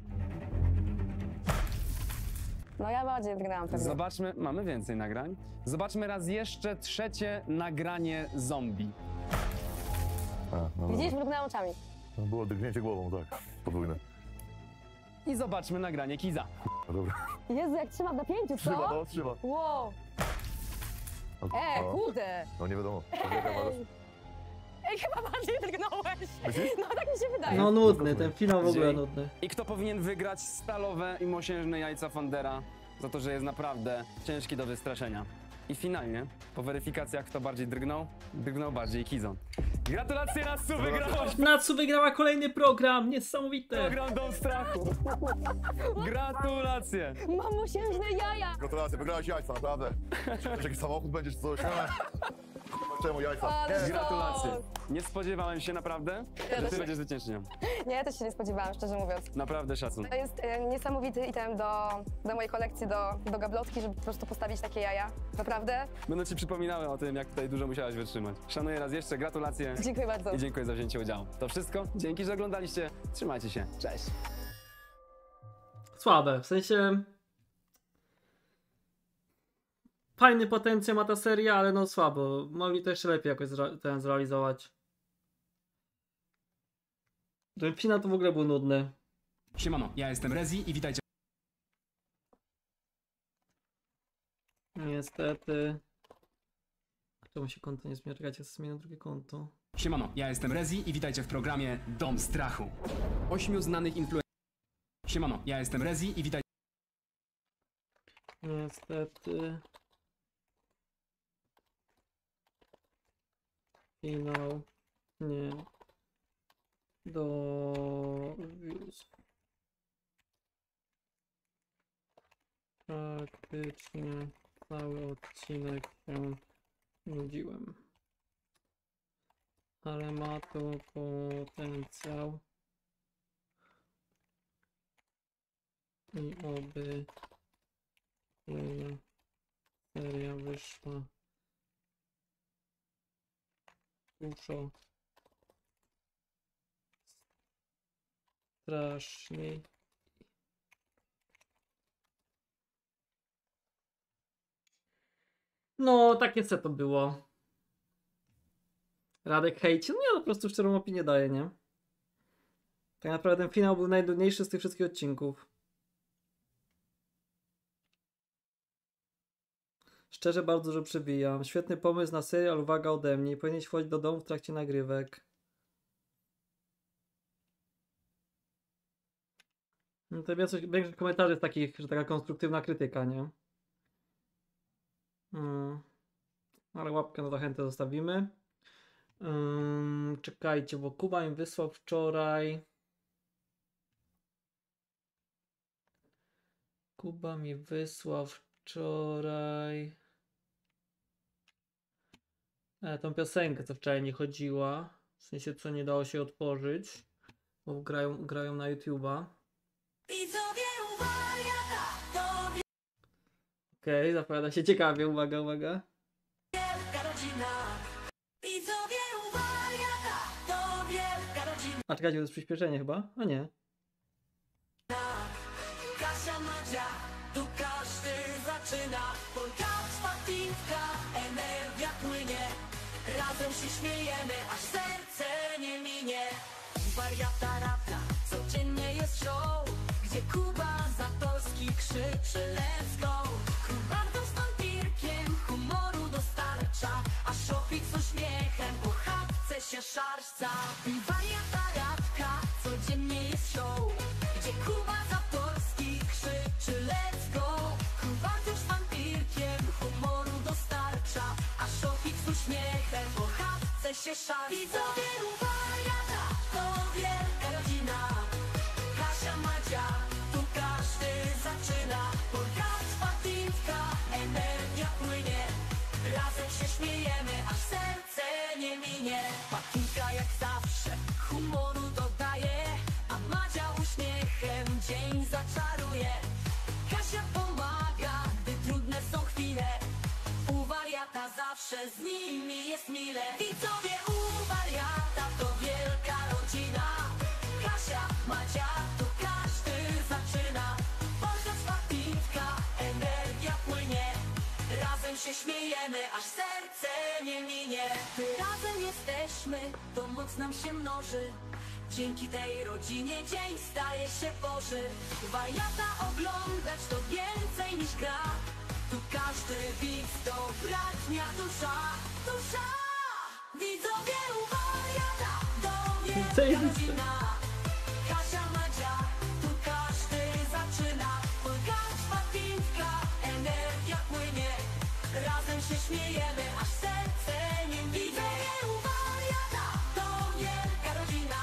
No ja bardziej wygrałam pewnie. Zobaczmy, mamy więcej nagrań. Zobaczmy raz jeszcze trzecie nagranie zombie. Widzisz, mrugnęłam oczami. No było drgnięcie głową, tak. Podwójne. I zobaczmy nagranie Kiza. No dobra. Jezu, jak trzyma w napięciu, co? Trzyma, no, trzyma. Wow. Kurde. No nie wiadomo. Ej, chyba bardziej drgnąłeś. Myślisz? No tak mi się wydaje. No nudny, ten finał w ogóle Dzień. nudny. I kto powinien wygrać stalowe i mosiężne jajca Fondera za to, że jest naprawdę ciężki do wystraszenia. I finalnie, po weryfikacjach, kto bardziej drgnął, drgnął bardziej Kizo. Gratulacje, Natsu, wygrałaś Natsu wygrała kolejny program, niesamowite. program Dom Strachu. Gratulacje. Mam mosiężne jaja. Gratulacje, wygrałeś jajca, naprawdę. Czy jakiś samochód będziesz czy coś? Czemu jajca? Ale Gratulacje. Nie spodziewałem się naprawdę, że ty też. będziesz zwyciężczynią. Nie, ja też się nie spodziewałam, szczerze mówiąc. Naprawdę szacun. To jest niesamowity item do mojej kolekcji, do gablotki, żeby po prostu postawić takie jaja. Naprawdę. Będą ci przypominały o tym, jak tutaj dużo musiałaś wytrzymać. Szanuję raz jeszcze, gratulacje. Dziękuję bardzo. I dziękuję za wzięcie udziału. To wszystko. Dzięki, że oglądaliście. Trzymajcie się. Cześć. Słabe, w sensie... Fajny potencjał ma ta seria, ale no słabo. Mogli to jeszcze lepiej jakoś ten zrealizować. Ten finał to w ogóle był nudny. Siemano, ja jestem Rezi i witajcie. Niestety. Czemu się konto nie zmienia? Czekajcie, zmienię drugie konto. Siemano, ja jestem Rezi i witajcie w programie Dom Strachu. 8 znanych influencerów. Siemano, ja jestem Rezi i witajcie. Niestety. Finał nie dowiózł. Praktycznie cały odcinek się nudziłem. Ale ma to potencjał. I oby seria wyszła dużo straszniej. No, takie co to było. Radek hejci? No ja po prostu szczerą opinię daję, nie? Tak naprawdę ten finał był najnudniejszy z tych wszystkich odcinków. Szczerze bardzo dużo przebijam. Świetny pomysł na serial, uwaga ode mnie. Powinieneś wchodzić do domu w trakcie nagrywek. No to większość komentarzy jest takich, że taka konstruktywna krytyka, nie? Ale łapkę na zachętę zostawimy. Czekajcie, bo Kuba mi wysłał wczoraj. Tą piosenkę, co wczoraj nie chodziła. W sensie, co nie dało się otworzyć. Bo grają na YouTube'a. Okej, zapowiada się ciekawie, uwaga, uwaga. A czekajcie, to jest przyspieszenie chyba? A nie. Kasia, Madzia, tu każdy zaczyna. Polka, szpatinka, energia płynie. Razem się śmiejemy, aż serce nie minie. Wariata rapta, codziennie jest show, gdzie Kuba Zatorski krzyczy let's go. Kubardo z wampirkiem humoru dostarcza, a Szopik z uśmiechem po chatce się szarżca. Wariata rapka, codziennie jest show, gdzie Kuba Zatorski krzyczy let's go. Kubardo z wampirkiem humoru dostarcza, a Szopik z uśmiechem po chatce się szarżca. Widzowie wariata, to wielka rodzina. Kasia, Madzia, tu każdy zaczyna. Polka, szpatinka, energia płynie. Razem się śmiejemy, aż serce nie minie. Patinka jak zawsze humoru dodaje, a Madzia uśmiechem dzień zaczaruje. Kasia pomaga, gdy trudne są chwile. U wariata zawsze z nimi jest mile. Widzowie u wariata to wielka rodzina. Kasia, Madzia, tu każdy zaczyna. Polka, szpatinka, energia płynie. Razem się śmiejemy, aż serce nie minie. Gdy razem jesteśmy, to moc nam się mnoży. Dzięki tej rodzinie dzień staje się Boży. Wariata oglądać to więcej niż gra. Tu każdy widz to bratnia dusza, dusza. Widzowie u wariata, to wielka rodzina. Kasia, Madzia, tu każdy zaczyna. Polka, szpatinka, energia płynie. Razem się śmiejemy, aż serce nie minie. Widzowie u wariata, to wielka rodzina.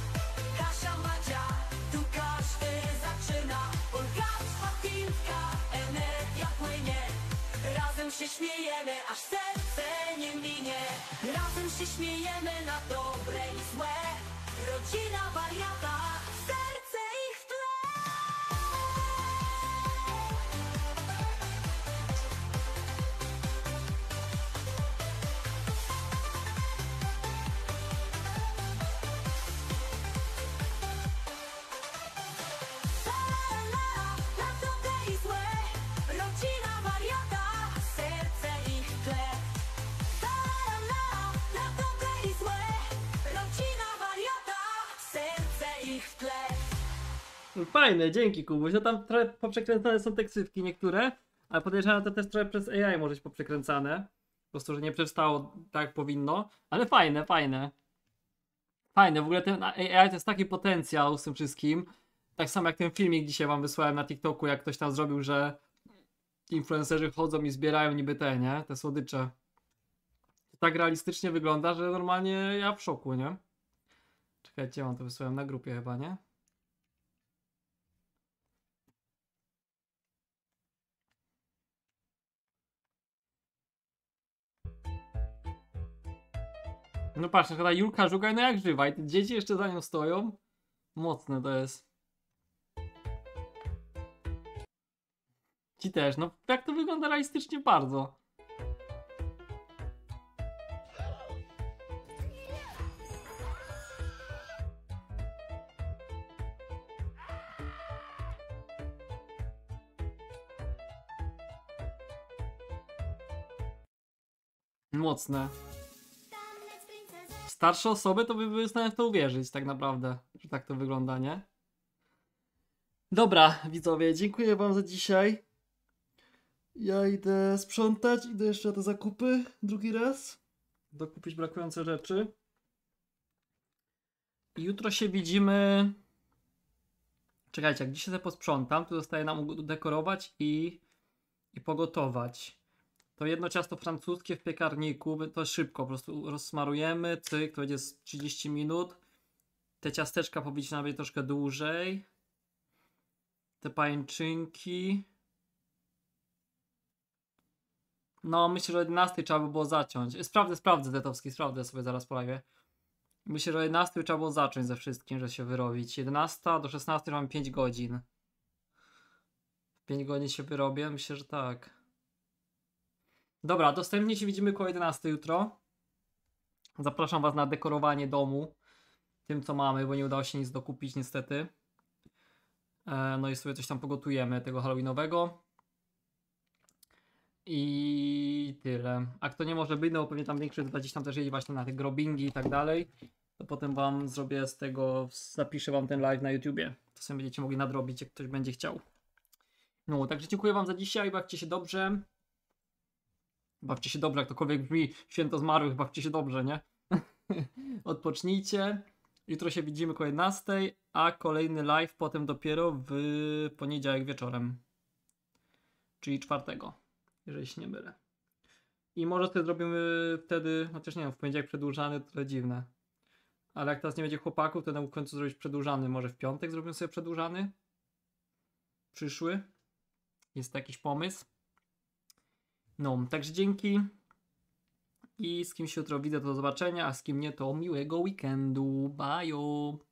Kasia, Madzia, tu każdy zaczyna. Polka, szpatinka, energia płynie. Razem się śmiejemy, aż serce nie minie. Razem się śmiejemy na dobre i złe. Rodzina wariata, serce ich w tle. Na dobre i złe. Rodzina wariata, serce ich w tle. Na dobre i złe. Rodzina wariata, serce ich w tle. Fajne, dzięki Kubuś. No tam trochę poprzekręcane są te ksywki niektóre, ale podejrzewam, że to też trochę przez AI może być poprzekręcane. Po prostu, że nie przestało tak jak powinno. Ale fajne, fajne. Fajne, w ogóle ten AI to jest taki potencjał z tym wszystkim. Tak samo jak ten filmik dzisiaj wam wysłałem na TikToku, jak ktoś tam zrobił, że influencerzy chodzą i zbierają niby te słodycze. To tak realistycznie wygląda, że normalnie ja w szoku, nie? Czekajcie, mam to wysłałem na grupie chyba, nie? No patrz, chyba Julka Żugaj, no jak żywa i te dzieci jeszcze za nią stoją. Mocne to jest. Ci też, no jak to wygląda realistycznie bardzo. Mocne. Starsze osoby to by były w stanie w to uwierzyć tak naprawdę, że tak to wygląda, nie? Dobra, widzowie, dziękuję wam za dzisiaj. Ja idę sprzątać, idę jeszcze na te zakupy drugi raz. Dokupić brakujące rzeczy. I jutro się widzimy... Czekajcie, jak dzisiaj sobie posprzątam, to zostaje nam udekorować i pogotować. To jedno ciasto francuskie w piekarniku, to szybko, po prostu rozsmarujemy, cyk, to będzie z 30 minut. Te ciasteczka pobić nawet troszkę dłużej. Te pajęczynki. No, myślę, że o 11 trzeba by było zaciąć. Sprawdzę Detowski, sprawdzę sobie zaraz po live. Myślę, że o 11 trzeba było zacząć ze wszystkim, że się wyrobić. 11 do 16 mam 5 godzin. 5 godzin się wyrobię? Myślę, że tak. Dobra, dostępnie się widzimy koło 11 jutro. Zapraszam was na dekorowanie domu. Tym co mamy, bo nie udało się nic dokupić niestety. No i sobie coś tam pogotujemy tego halloweenowego. I tyle. A kto nie może być, no bo pewnie tam większość gdzieś tam też jedzie właśnie na te grobingi i tak dalej, to potem wam zrobię z tego, zapiszę wam ten live na YouTubie. To sobie będziecie mogli nadrobić, jak ktoś będzie chciał. No, także dziękuję wam za dzisiaj, bawcie się dobrze. Bawcie się dobrze, jak tokolwiek brzmi, święto zmarłych, bawcie się dobrze, nie? Odpocznijcie. Jutro się widzimy koło 11, a kolejny live potem dopiero w poniedziałek wieczorem. Czyli 4. Jeżeli się nie mylę. I może sobie zrobimy wtedy, chociaż nie wiem, w poniedziałek przedłużany, to dziwne. Ale jak teraz nie będzie chłopaków, to na końcu zrobić przedłużany. Może w piątek zrobimy sobie przedłużany? Przyszły? Jest jakiś pomysł? No, także dzięki. I z kim się jutro widzę, to do zobaczenia, a z kim nie, to miłego weekendu. Bye!